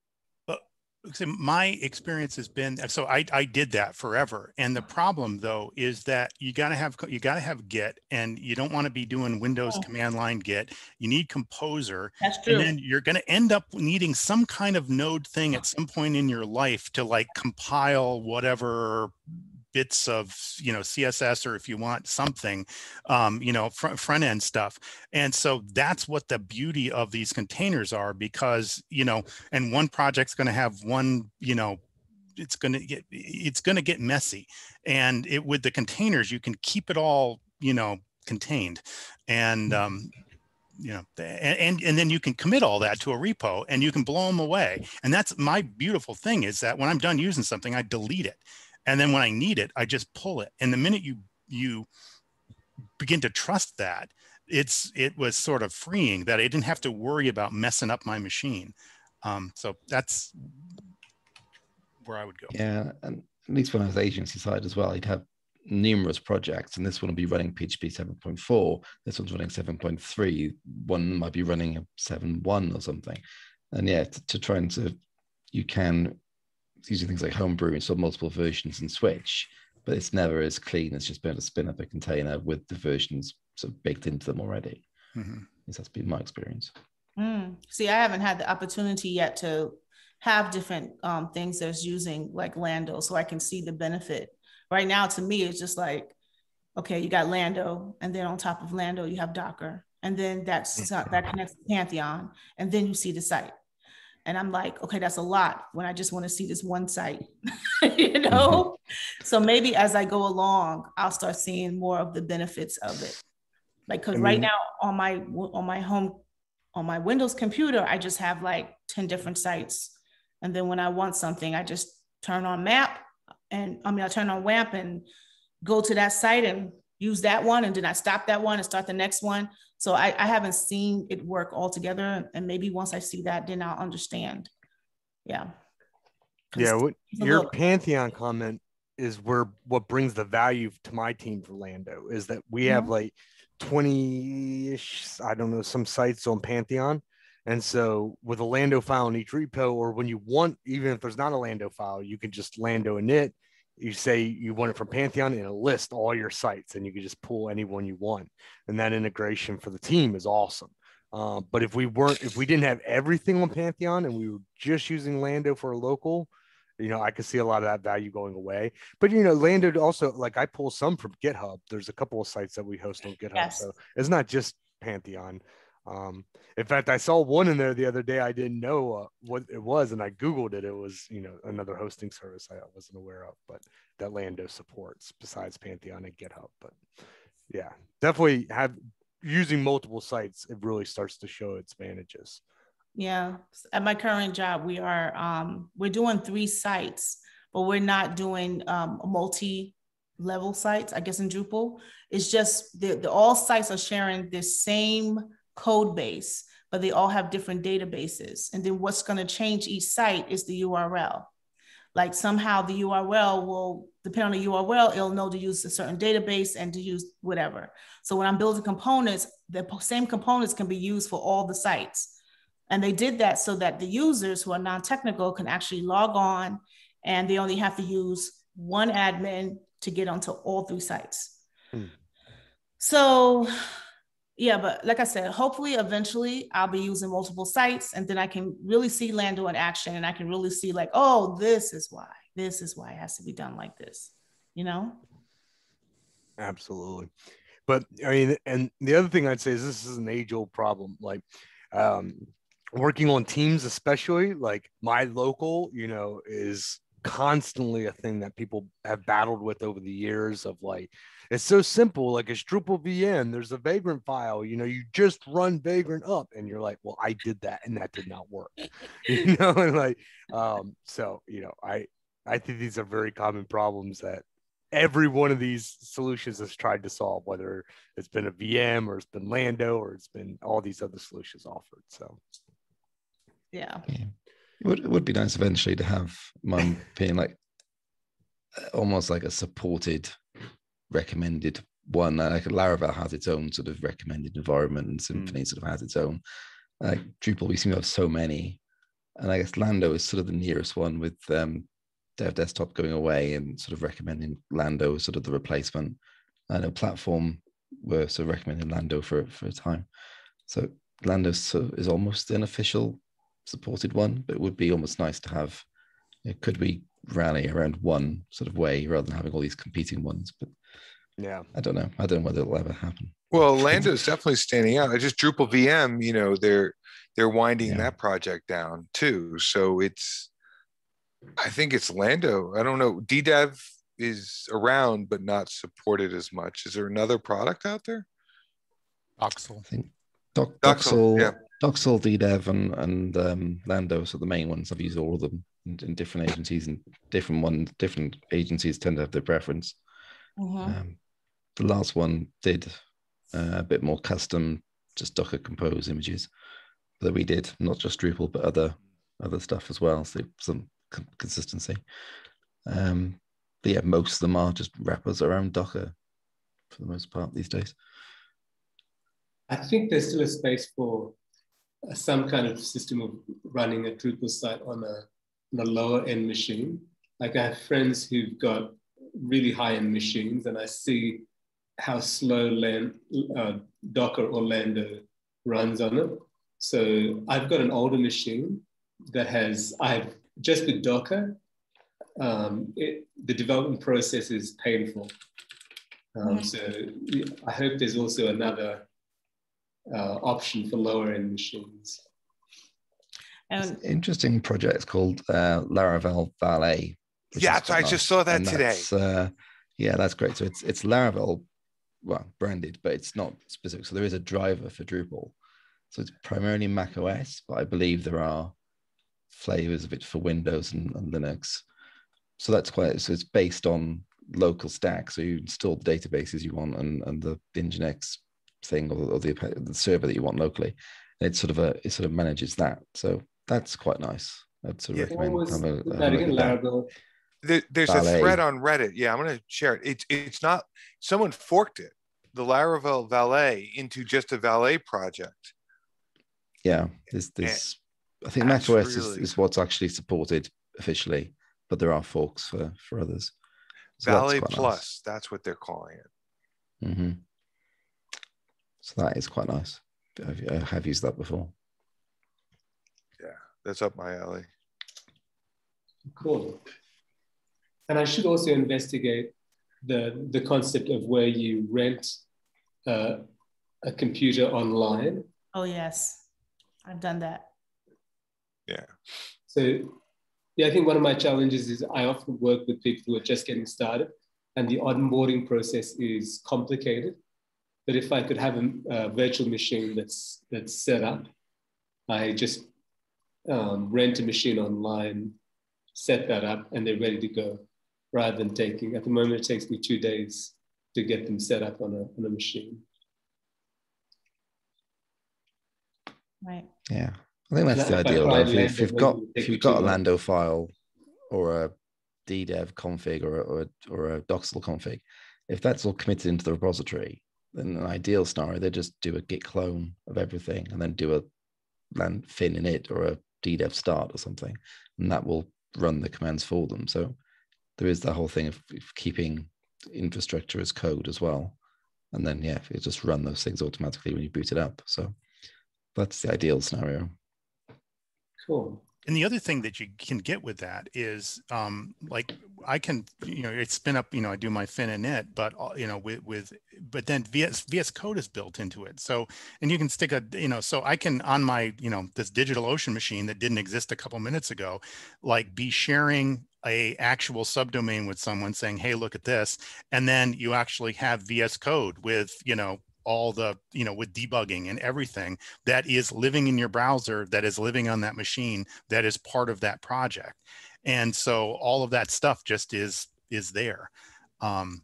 My experience has been, so I, I did that forever. And the problem though, is that you gotta have, you gotta have Git and you don't wanna be doing Windows oh. command line Git. You need Composer. That's true. And then you're gonna end up needing some kind of node thing at some point in your life to like compile whatever bits of, you know, C S S, or if you want something, um, you know, front, front end stuff. And so that's what the beauty of these containers are, because, you know, and one project's going to have one, you know, it's going to get, it's going to get messy. And it, with the containers, you can keep it all, you know, contained. And, um, you know, and, and then you can commit all that to a repo and you can blow them away. And that's my beautiful thing, is that when I'm done using something, I delete it. And then when I need it, I just pull it. And the minute you you begin to trust that, it's it was sort of freeing that I didn't have to worry about messing up my machine. Um, so that's where I would go. Yeah, and at least when I was agency side as well, I'd have numerous projects, and this one will be running P H P seven point four. This one's running seven point three. One might be running a seven point one or something. And yeah, to, to try and sort of, you can using things like Homebrew, install multiple versions and switch, but it's never as clean as just being able to spin up a container with the versions sort of baked into them already. Mm-hmm. That's been my experience. Mm. See, I haven't had the opportunity yet to have different um, things that's using like Lando, so I can see the benefit. Right now, to me, it's just like, okay, you got Lando, and then on top of Lando, you have Docker, and then that's that connects to Pantheon, and then you see the site. And I'm like, okay, that's a lot when I just want to see this one site, you know? So maybe as I go along, I'll start seeing more of the benefits of it. Like, cause I mean, right now on my, on my home, on my Windows computer, I just have like ten different sites. And then when I want something, I just turn on map and I mean, I turn on W A M P and go to that site and use that one. And then I stop that one and start the next one. So I, I haven't seen it work all together. And maybe once I see that, then I'll understand. Yeah. Yeah. What, your little... Pantheon comment is where what brings the value to my team for Lando is that we have mm-hmm. like twenty-ish, I don't know, some sites on Pantheon. And so with a Lando file in each repo, or when you want, even if there's not a Lando file, you can just Lando init. You say you want it from Pantheon and it'll list all your sites and you can just pull any one you want. And that integration for the team is awesome. Uh, but if we weren't, if we didn't have everything on Pantheon and we were just using Lando for a local, you know, I could see a lot of that value going away. But, you know, Lando also, like I pull some from GitHub. There's a couple of sites that we host on GitHub. Yes. So it's not just Pantheon. Um, in fact, I saw one in there the other day. I didn't know uh, what it was, and I Googled it. It was, you know, another hosting service I wasn't aware of, but that Lando supports besides Pantheon and GitHub. But yeah, definitely have using multiple sites. It really starts to show its advantages. Yeah, at my current job, we are um, we're doing three sites, but we're not doing um, multi-level sites. I guess in Drupal, it's just the, the all sites are sharing the same code base, but they all have different databases. And then what's going to change each site is the U R L. Like somehow the U R L will, depend on the U R L, it'll know to use a certain database and to use whatever. So when I'm building components, the same components can be used for all the sites. And they did that so that the users who are non-technical can actually log on and they only have to use one admin to get onto all three sites. Hmm. So yeah, but like I said, hopefully eventually I'll be using multiple sites and then I can really see Lando in action and I can really see like, oh, this is why, this is why it has to be done like this, you know? Absolutely. But I mean, and the other thing I'd say is this is an age old problem. Like um, working on teams, especially like my local, you know, is constantly a thing that people have battled with over the years of like, it's so simple, like it's Drupal V M, there's a Vagrant file, you know, you just run Vagrant up and you're like, well, I did that and that did not work, you know, and like, um, so, you know, I, I think these are very common problems that every one of these solutions has tried to solve, whether it's been a V M or it's been Lando or it's been all these other solutions offered. So, yeah. yeah. It would, it would be nice eventually to have, my opinion, like almost like a supported recommended one. Like Laravel has its own sort of recommended environment and Symfony mm. sort of has its own. Like Drupal, we seem to have so many. And I guess Lando is sort of the nearest one with um, Dev Desktop going away and sort of recommending Lando as sort of the replacement. I know Platform were sort of recommending Lando for, for a time. So Lando sort of is almost an official supported one, but it would be almost nice to have, you know, could we rally around one sort of way rather than having all these competing ones? But yeah, I don't know. I don't know whether it'll ever happen. Well, Lando is definitely standing out. I just Drupal V M, you know, they're they're winding Yeah. that project down too. So it's, I think it's Lando. I don't know. D dev is around but not supported as much. Is there another product out there? Doxel. I think Doc, Doxel, Doxel, yeah. Doxel, D dev, and and um, Lando. So the main ones. I've used all of them in, in different agencies, and different ones. Different agencies tend to have their preference. Mm-hmm. Um, the last one did uh, a bit more custom, just Docker Compose images that we did, not just Drupal, but other other stuff as well. So some c- consistency. Um, but yeah, most of them are just wrappers around Docker for the most part these days. I think there's still a space for uh, some kind of system of running a Drupal site on a, on a lower end machine. Like I have friends who've got really high-end machines, and I see how slow Land, uh, Docker or Lando runs on it. So I've got an older machine that has, I've just with Docker, um, it, the development process is painful. Um, mm-hmm. So I hope there's also another uh, option for lower end machines. It's an interesting project called uh, Laravel Valet. Yeah, so I nice. just saw that and today. Uh, yeah, that's great. So it's it's Laravel, well, branded, but it's not specific. So there is a driver for Drupal. So it's primarily Mac O S, but I believe there are flavors of it for Windows and, and Linux. So that's quite, so it's based on local stack. So you install the databases you want and, and the Nginx thing or, or the, the server that you want locally. And it's sort of a, it sort of manages that. So that's quite nice. I'd sort of yeah. recommend have a, have a look at that. There, there's Valet. a thread on Reddit. Yeah, I'm going to share it. It's it's not, someone forked it, the Laravel Valet, into just a Valet project. Yeah, there's this. I think Mac O S really is, is what's actually supported officially, but there are forks for for others. So Valet that's Plus, nice. That's what they're calling it. Mm-hmm. So that is quite nice. I've, I have used that before. Yeah, that's up my alley. Cool. And I should also investigate the, the concept of where you rent uh, a computer online. Oh, yes. I've done that. Yeah. So, yeah, I think one of my challenges is I often work with people who are just getting started and the onboarding process is complicated. But if I could have a, a virtual machine that's, that's set up, I just um, rent a machine online, set that up, and they're ready to go, rather than taking, at the moment, it takes me two days to get them set up on a, on a machine. Right. Yeah, I think that's the ideal. If, you, if you've got if you've got a Lando file or a D dev config or a, or a, or a Doxel config, if that's all committed into the repository, then an ideal scenario, they just do a git clone of everything and then do a land fin init or a D dev start or something, and that will run the commands for them. So there is the whole thing of keeping infrastructure as code as well. And then, yeah, it just run those things automatically when you boot it up. So that's the ideal scenario. Cool. And the other thing that you can get with that is um, like I can, you know, it's spin up, you know, I do my fin init, but, you know, with, with, but then V S, V S Code is built into it. So, and you can stick a, you know, so I can on my, you know, this DigitalOcean machine that didn't exist a couple minutes ago, like be sharing a actual subdomain with someone saying, hey, look at this. And then you actually have V S Code with, you know, all the, you know, with debugging and everything that is living in your browser, that is living on that machine, that is part of that project. And so all of that stuff just is, is there. Um,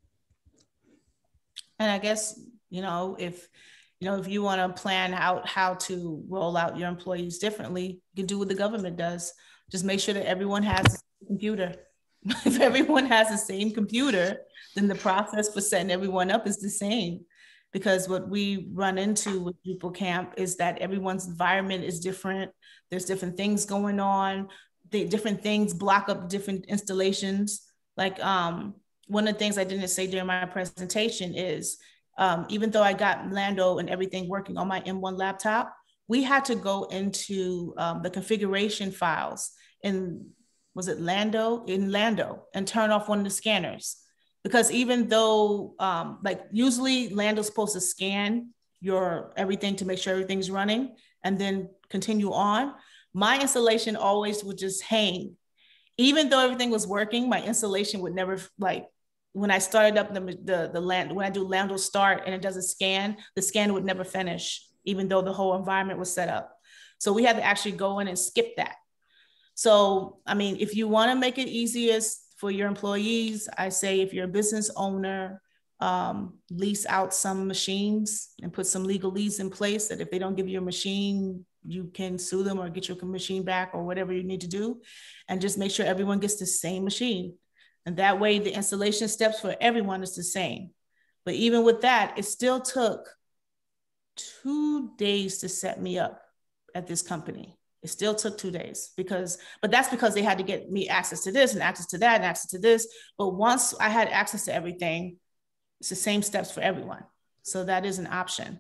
and I guess, you know, if, you know, if you want to plan out how to roll out your employees differently, you can do what the government does. Just make sure that everyone has a computer. If everyone has the same computer, then the process for setting everyone up is the same. Because what we run into with Drupal Camp is that everyone's environment is different. There's different things going on. The different things block up different installations. Like um, one of the things I didn't say during my presentation is, um, even though I got Lando and everything working on my M one laptop, we had to go into um, the configuration files in, was it Lando? In Lando, and turn off one of the scanners. Because even though, um, like usually Lando's supposed to scan your everything to make sure everything's running and then continue on, my installation always would just hang. Even though everything was working, my installation would never, like when I started up the, the, the land, when I do Lando start and it doesn't scan, the scan would never finish, even though the whole environment was set up. So we had to actually go in and skip that. So, I mean, if you wanna make it easiest for your employees, I say if you're a business owner, um, lease out some machines and put some legal lease in place that if they don't give you a machine, you can sue them or get your machine back or whatever you need to do. And just make sure everyone gets the same machine. And that way the installation steps for everyone is the same. But even with that, it still took two days to set me up at this company. It still took two days because, but that's because they had to get me access to this and access to that and access to this. But once I had access to everything, it's the same steps for everyone. So that is an option.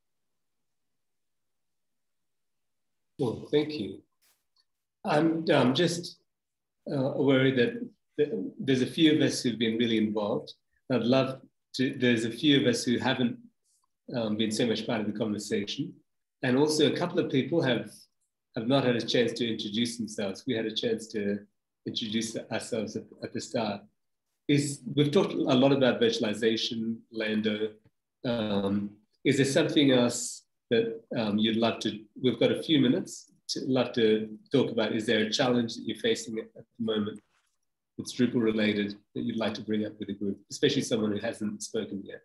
Well, thank you. I'm um, just uh, worried that, that there's a few of us who've been really involved. I'd love to, there's a few of us who haven't um, been so much part of the conversation. And also a couple of people have have not had a chance to introduce themselves. We had a chance to introduce ourselves at, at the start. Is, we've talked a lot about virtualization, Lando. Um, is there something else that um, you'd love to, we've got a few minutes, to love to talk about. Is there a challenge that you're facing at, at the moment that's Drupal related that you'd like to bring up with the group, especially someone who hasn't spoken yet?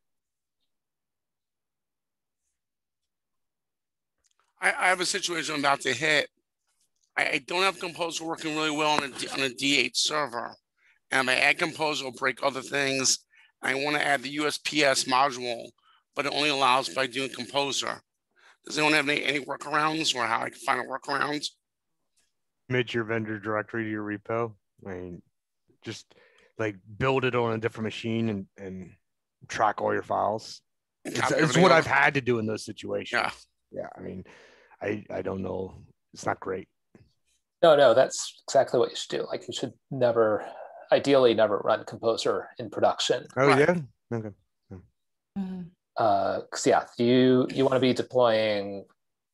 I, I have a situation I'm about to hit. I, I don't have Composer working really well on a, on a D eight server. And my add Composer will break other things. I want to add the U S P S module, but it only allows by doing Composer. Does anyone have any, any workarounds or how I can find a workaround? Commit your vendor directory to your repo. I mean, just like build it on a different machine and, and track all your files. It's, it's what over. I've had to do in those situations. Yeah. Yeah. I mean, I, I don't know. It's not great. No, no, that's exactly what you should do. Like you should never, ideally never run Composer in production. Oh, right. Yeah? Okay. Mm-hmm. Uh, cause yeah, you, you want to be deploying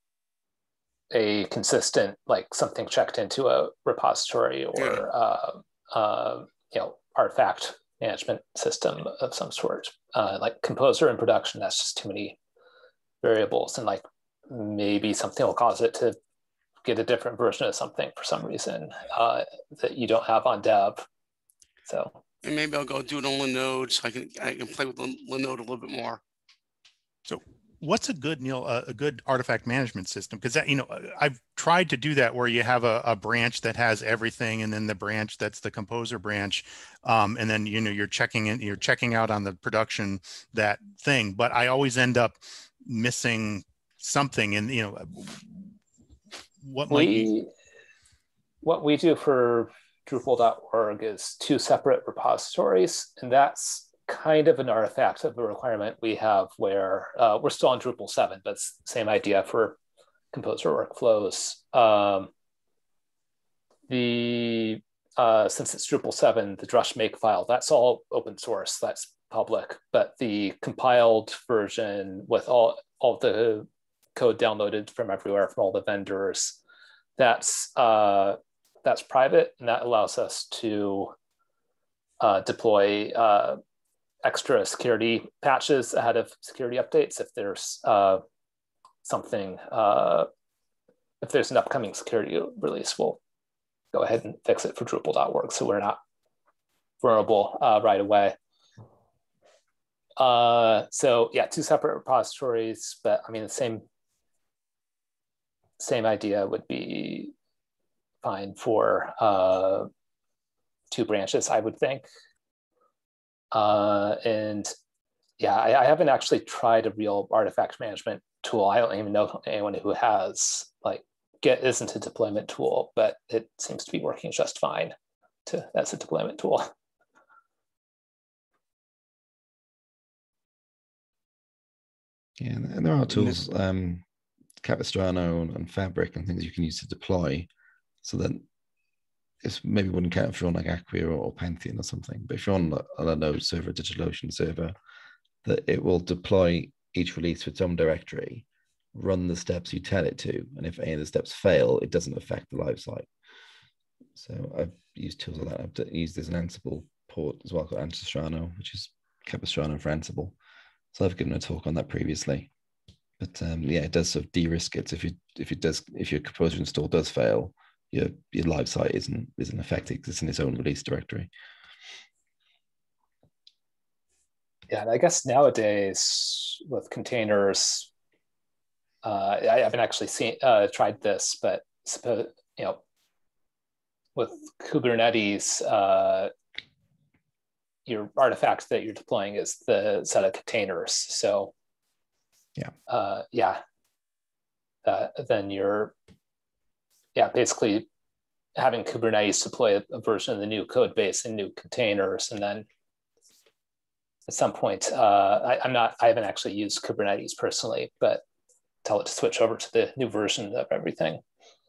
a consistent, like something checked into a repository or, yeah. uh, uh, you know, artifact management system of some sort. Uh, like Composer in production, that's just too many variables, and like maybe something will cause it to get a different version of something for some reason uh, that you don't have on dev. So, and maybe I'll go do it on Linode so I can I can play with Linode a little bit more. So, what's a good Neil uh, a good artifact management system? Because that you know I've tried to do that where you have a, a branch that has everything, and then the branch that's the Composer branch, um, and then you know you're checking in, you're checking out on the production that thing. But I always end up missing something, and you know. What might we, you... What we do for Drupal dot org is two separate repositories, and that's kind of an artifact of a requirement we have where uh, we're still on Drupal seven, but it's the same idea for Composer workflows. Um, the uh, since it's Drupal seven, the drush make file, that's all open source, that's public, but the compiled version with all, all the code downloaded from everywhere from all the vendors, that's uh, that's private, and that allows us to uh, deploy uh, extra security patches ahead of security updates if there's uh, something, uh, if there's an upcoming security release, we'll go ahead and fix it for Drupal dot org so we're not vulnerable uh, right away. Uh, so yeah, two separate repositories, but I mean the same Same idea would be fine for uh, two branches, I would think. Uh, and yeah, I, I haven't actually tried a real artifact management tool. I don't even know anyone who has. Like Git isn't a deployment tool, but it seems to be working just fine to, as a deployment tool. Yeah, and there are tools. Um, Capistrano and Fabric and things you can use to deploy, so that it's maybe wouldn't count if you're on like Acquia or Pantheon or something, but if you're on a Linode server, a DigitalOcean server, that it will deploy each release to its own directory, run the steps you tell it to, and if any of the steps fail, it doesn't affect the live site. So I've used tools like that. I've used this an Ansible port as well, called Ansistrano, which is Capistrano for Ansible. So I've given a talk on that previously. But um, yeah, it does sort of de-risk it. So if you if it does if your Composer install does fail, your your live site isn't isn't affected because it's in its own release directory. Yeah, and I guess nowadays with containers, uh, I haven't actually seen uh, tried this, but you know, with Kubernetes, uh, your artifact that you're deploying is the set of containers. So. Yeah. Uh, yeah. Uh, then you're yeah, basically having Kubernetes deploy a, a version of the new code base in new containers. And then at some point, uh, I, I'm not, I haven't actually used Kubernetes personally, but tell it to switch over to the new version of everything.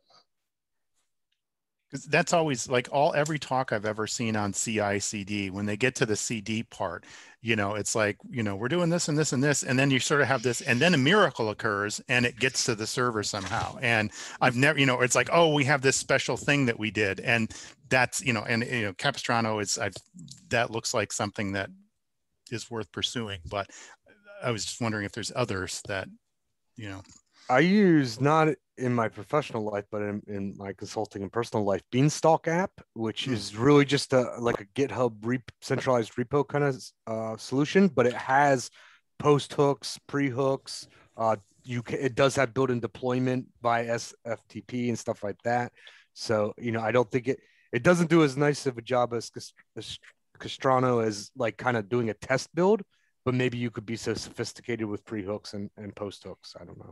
Because that's always like all every talk I've ever seen on C I C D, when they get to the C D part, you know, it's like, you know, we're doing this and this and this, and then you sort of have this, and then a miracle occurs and it gets to the server somehow. And I've never, you know, it's like, oh, we have this special thing that we did. And that's, you know, and, you know, Capistrano is, I've, that looks like something that is worth pursuing. But I was just wondering if there's others that, you know. I use, not in my professional life, but in, in my consulting and personal life, Beanstalk app, which mm. is really just a like a GitHub re centralized repo kind of uh, solution, but it has post hooks, pre hooks. Uh, you can, it does have built-in deployment by S F T P and stuff like that. So you know, I don't think it it doesn't do as nice of a job as, as Castrano as like kind of doing a test build, but maybe you could be so sophisticated with pre hooks and, and post hooks. I don't know.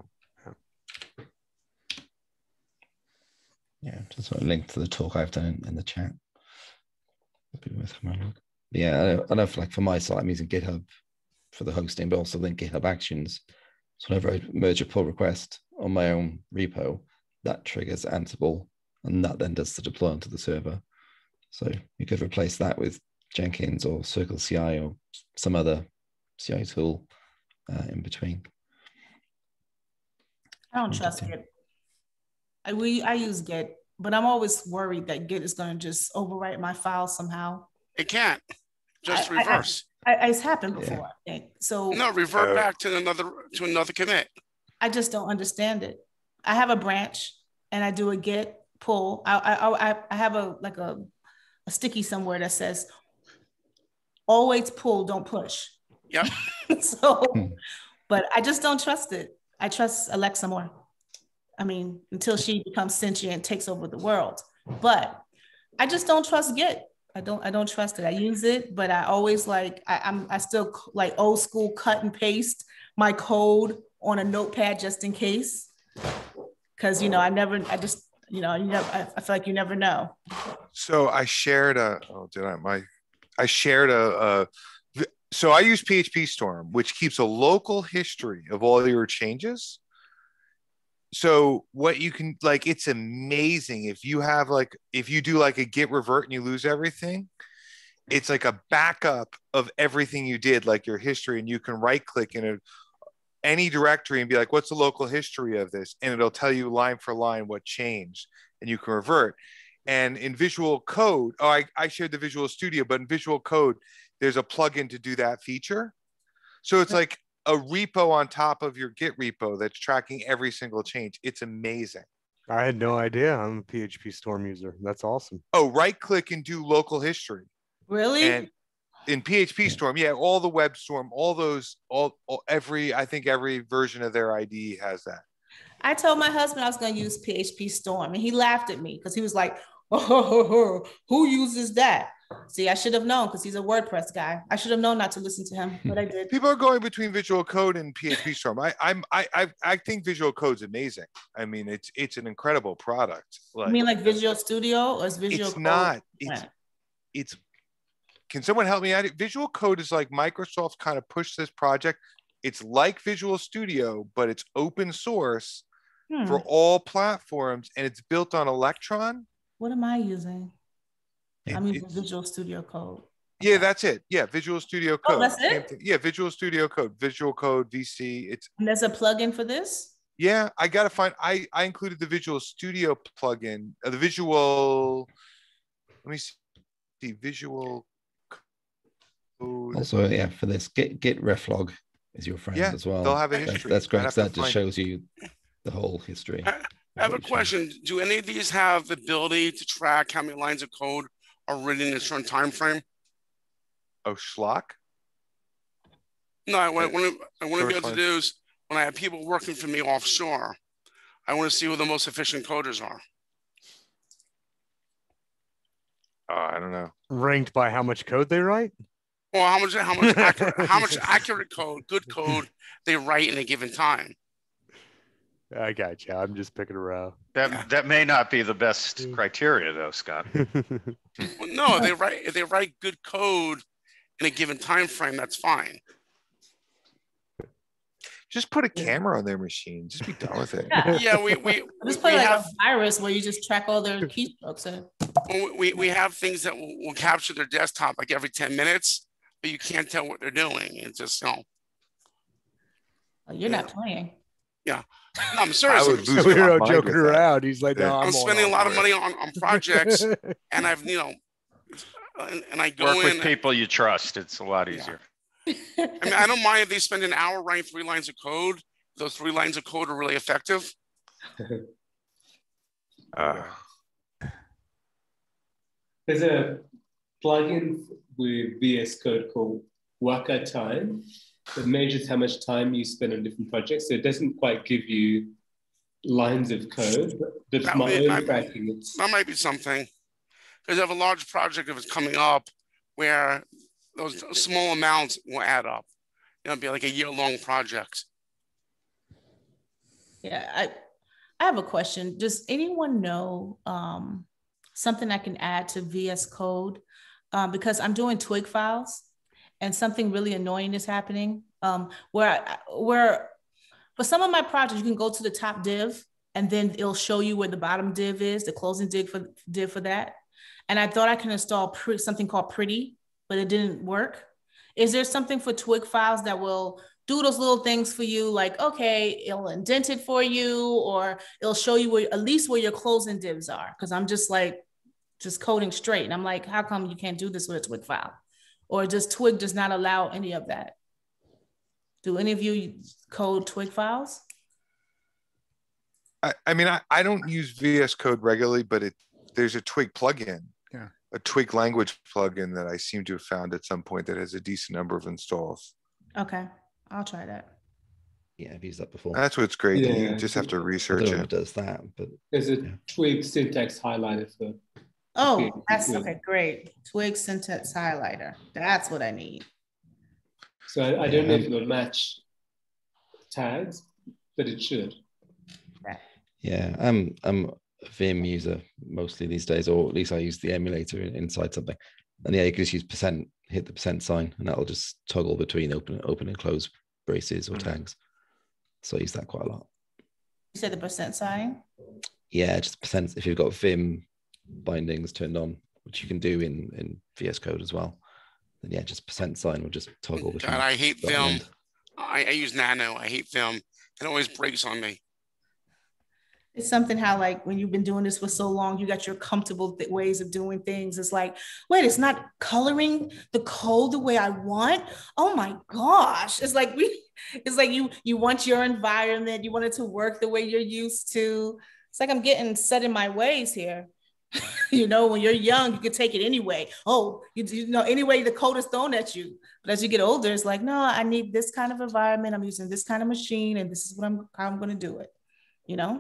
Yeah, just sort of link to the talk I've done in, in the chat. Yeah, I know, I know for like for my site, I'm using GitHub for the hosting, but also then GitHub Actions. So whenever I merge a pull request on my own repo, that triggers Ansible, and that then does the deploy onto the server. So you could replace that with Jenkins or Circle C I or some other C I tool uh, in between. I don't trust Git. I, we, I use Git, but I'm always worried that Git is going to just overwrite my file somehow. It can't. Just I, reverse. I, I, it's happened before, yeah. I think. So no, revert uh, back to another to another commit. I just don't understand it. I have a branch and I do a Git pull. I I I, I have a like a, a sticky somewhere that says always pull, don't push. Yep. So, but I just don't trust it. I trust Alexa more. I mean, until she becomes sentient and takes over the world. But I just don't trust Git. I don't, I don't trust it. I use it, but I always like, I, I'm, I still like old school cut and paste my code on a notepad just in case. Cause you know, I never, I just, you know, you never, I, I feel like you never know. So I shared a, oh, did I, my, I shared a, a so I use P H P Storm, which keeps a local history of all your changes. So what you can like, it's amazing if you have like, if you do like a git revert and you lose everything, it's like a backup of everything you did, like your history, and you can right click in a, any directory and be like, what's the local history of this? And it'll tell you line for line what changed, and you can revert. And in Visual Code, oh, I, I shared the Visual Studio, but in Visual Code, there's a plugin to do that feature. So it's like a repo on top of your Git repo that's tracking every single change. It's amazing. I had no idea. I'm a P H P Storm user. That's awesome. Oh, right click and do local history. Really? And in P H P Storm, yeah, all the web storm, all those, all, all every, I think every version of their I D E has that. I told my husband I was going to use P H P Storm, and he laughed at me because he was like, oh, who uses that? See, I should have known because he's a WordPress guy. I should have known not to listen to him, but I did. People are going between Visual Code and P H P Storm. I, I'm, I, I, I think Visual Code's amazing. I mean, it's, it's an incredible product. Like, you mean like Visual Studio, or is Visual it's Code? Not. It's, it's. Can someone help me out? Visual Code is like Microsoft kind of pushed this project. It's like Visual Studio, but it's open source hmm. for all platforms, and it's built on Electron. What am I using? I'm using Visual Studio Code. Yeah, that's it. Yeah, Visual Studio Code. Oh, that's it? Yeah, Visual Studio Code, Visual Code, V C. It's. And there's a plugin for this? Yeah, I got to find, I, I included the Visual Studio plugin, uh, the Visual, let me see, Visual Code. Also, yeah, for this, Git, Git reflog is your friend yeah, as well. They'll have a history. That's, that's great, because that just shows you the whole history. I, I have a question. Do any of these have the ability to track how many lines of code are written in a certain time frame? Oh, schlock? No, I want, I want to be able to do is when I have people working for me offshore, I want to see who the most efficient coders are. Uh, I don't know. Ranked by how much code they write? Well, how much how much accurate, how much accurate code, good code they write in a given time. I got you. I'm just picking a row. That Yeah. that may not be the best criteria, though, Scott. Well, no, they write if they write good code in a given time frame, that's fine. Just put a camera on their machine. Just be done with it. Yeah. Yeah, we we we, Just put we like have a virus where you just track all their keystrokes. And we, we have things that will, will capture their desktop like every ten minutes, but you can't tell what they're doing. It's just, you know. oh, you're not playing. Yeah. No, I'm I serious. would lose We my were mind joking with that. around. He's like, Yeah. no, I'm, I'm spending a all lot of over money it. on, on projects, and I've, you know, and, and I go Work in. with people you trust. It's a lot Yeah. easier. I mean, I don't mind if they spend an hour writing three lines of code. Those three lines of code are really effective. Uh, There's a plugin with V S Code called Worker Time that measures how much time you spend on different projects. So it doesn't quite give you lines of code, but but That for my would- own I- tracking, it's That might be something. Because I have a large project that is coming up where those small amounts will add up. You know, it'll be like a year-long project. Yeah, I I have a question. Does anyone know um, something I can add to V S Code? Um, because I'm doing twig files and something really annoying is happening um, where, I, where for some of my projects, you can go to the top div and then it'll show you where the bottom div is, the closing div for, div for that. And I thought I can install pre- something called Pretty, but it didn't work. Is there something for twig files that will do those little things for you? Like, okay, it'll indent it for you, or it'll show you where, at least where your closing divs are. Cause I'm just like, just coding straight. And I'm like, how come you can't do this with a twig file? Or does twig does not allow any of that? Do any of you code twig files? I, I mean, I, I don't use V S Code regularly, but it there's a twig plugin. Yeah. A twig language plugin that I seem to have found at some point that has a decent number of installs. Okay, I'll try that. Yeah, I've used that before. That's what's great. Yeah. You just have to I don't research know if it it. does that, but there's a Yeah. twig syntax highlighter for. Oh, Yeah, that's yeah. okay, great. Twig syntax highlighter. That's what I need. So I, I don't know Yeah. if it'll match tags, but it should. yeah, I'm I'm a Vim user mostly these days, or at least I use the emulator inside something. And yeah, you can just use percent, hit the percent sign, and that'll just toggle between open, open and close braces or tags. So I use that quite a lot. You said the percent sign? Yeah, just percent. If you've got Vim bindings turned on, which you can do in in V S Code as well, then yeah, just percent sign will just toggle between. God, I hate start and Vim. end. I, I use Nano. I hate Vim. It always breaks on me. It's something how like when you've been doing this for so long, you got your comfortable th- ways of doing things. It's like, wait, it's not coloring the code the way I want. Oh my gosh. It's like we it's like you you want your environment, you want it to work the way you're used to. It's like I'm getting set in my ways here. You know, when you're young, you can take it anyway. Oh, you, you know, anyway, the code is thrown at you. But as you get older, it's like, no, I need this kind of environment. I'm using this kind of machine, and this is what I'm how I'm going to do it. You know.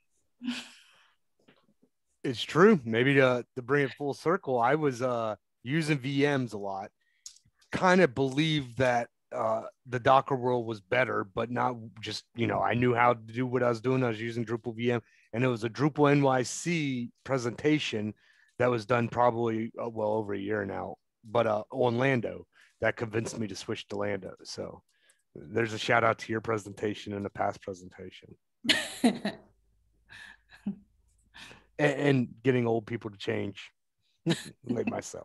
It's true. Maybe to, to bring it full circle, I was uh, using V Ms a lot. Kind of believed that uh, the Docker world was better, but not just, you know, I knew how to do what I was doing. I was using Drupal V M, and it was a Drupal N Y C presentation that was done probably uh, well over a year now, but uh, on Lando that convinced me to switch to Lando. So there's a shout out to your presentation and a past presentation. and, and getting old people to change, like myself.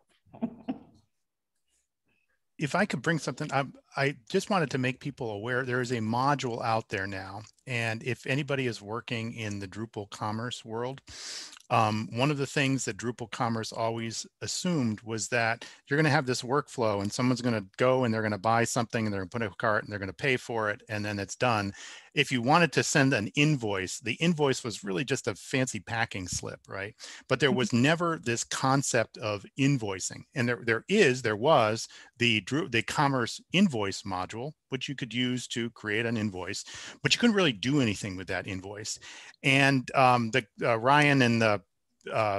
If I could bring something, I, I just wanted to make people aware there is a module out there now. And if anybody is working in the Drupal commerce world, um, one of the things that Drupal commerce always assumed was that you're going to have this workflow and someone's going to go and they're going to buy something and they're going to put in a cart and they're going to pay for it and then it's done. If you wanted to send an invoice, the invoice was really just a fancy packing slip, right? But there was never this concept of invoicing. And there, there is, there was the, the commerce invoice module, which you could use to create an invoice, but you couldn't really do anything with that invoice. And um, the uh, Ryan and the uh,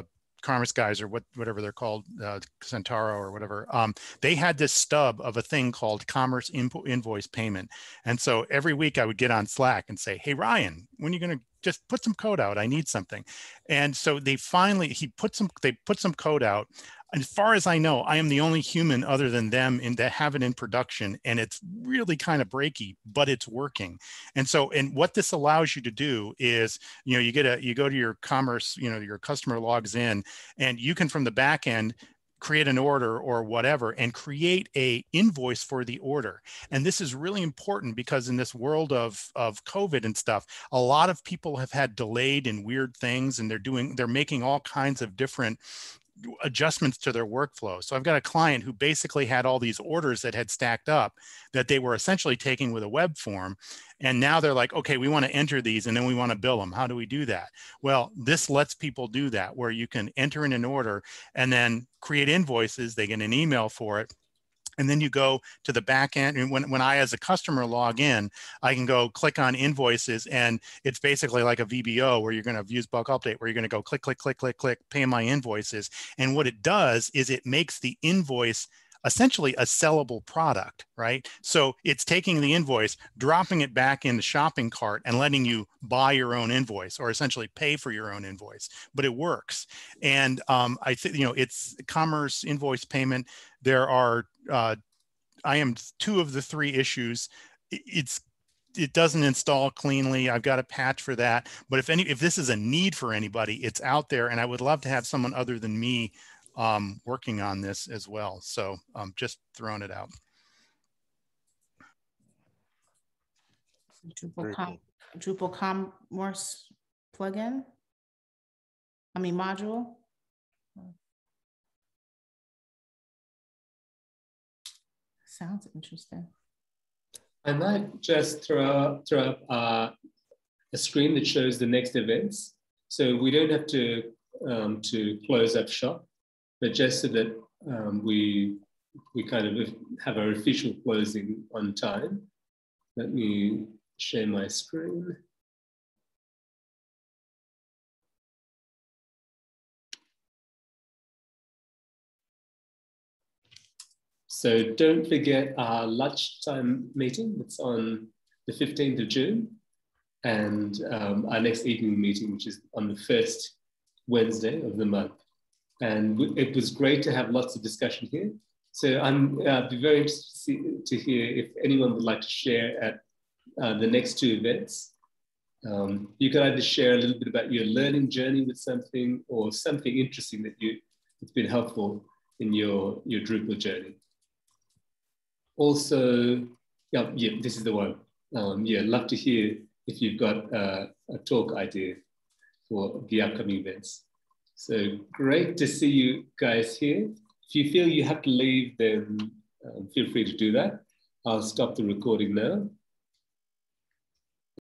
Commerce guys or what, whatever they're called, uh, Centauro or whatever, um, they had this stub of a thing called Commerce Invoice Payment. And so every week I would get on Slack and say, hey, Ryan, when are you going to just put some code out? I need something. And so they finally, he put some, they put some code out. As far as I know, I am the only human other than them in that have it in production, and it's really kind of breaky, but it's working. And so, and what this allows you to do is, you know, you get a, you go to your commerce, you know, your customer logs in, and you can from the back end create an order or whatever and create a invoice for the order. And this is really important because in this world of, of COVID and stuff, a lot of people have had delayed and weird things, and they're doing, they're making all kinds of different adjustments to their workflow. So I've got a client who basically had all these orders that had stacked up that they were essentially taking with a web form. And now they're like, okay, we want to enter these and then we want to bill them. How do we do that? Well, this lets people do that, where you can enter in an order and then create invoices. They get an email for it. And then you go to the back end. And when, when I, as a customer, log in, I can go click on invoices. And it's basically like a V B O where you're going to use bulk update, where you're going to go click, click, click, click, click, pay my invoices. And what it does is it makes the invoice essentially a sellable product, right? So it's taking the invoice, dropping it back in the shopping cart and letting you buy your own invoice, or essentially pay for your own invoice, but it works. And um, I think, you know, it's commerce invoice payment. There are, uh, I am two of the three issues. It's, it doesn't install cleanly. I've got a patch for that. But if any, if this is a need for anybody, it's out there. And I would love to have someone other than me um, working on this as well. So um, just throwing it out. Drupal, com Drupal Commerce plugin? I mean module? Sounds interesting. I might just throw up, throw up uh, a screen that shows the next events. So we don't have to, um, to close up shop, but just so that um, we, we kind of have our official closing on time. Let me share my screen. So don't forget our lunchtime meeting. It's on the fifteenth of June, and um, our next evening meeting, which is on the first Wednesday of the month. And it was great to have lots of discussion here. So I'm uh, be very interested to, see, to hear if anyone would like to share at uh, the next two events. Um, you can either share a little bit about your learning journey with something, or something interesting that you, it's been helpful in your, your Drupal journey. Also, yeah, yeah, this is the one. Um, yeah, love to hear if you've got uh, a talk idea for the upcoming events. So great to see you guys here. If you feel you have to leave, then um, feel free to do that. I'll stop the recording now.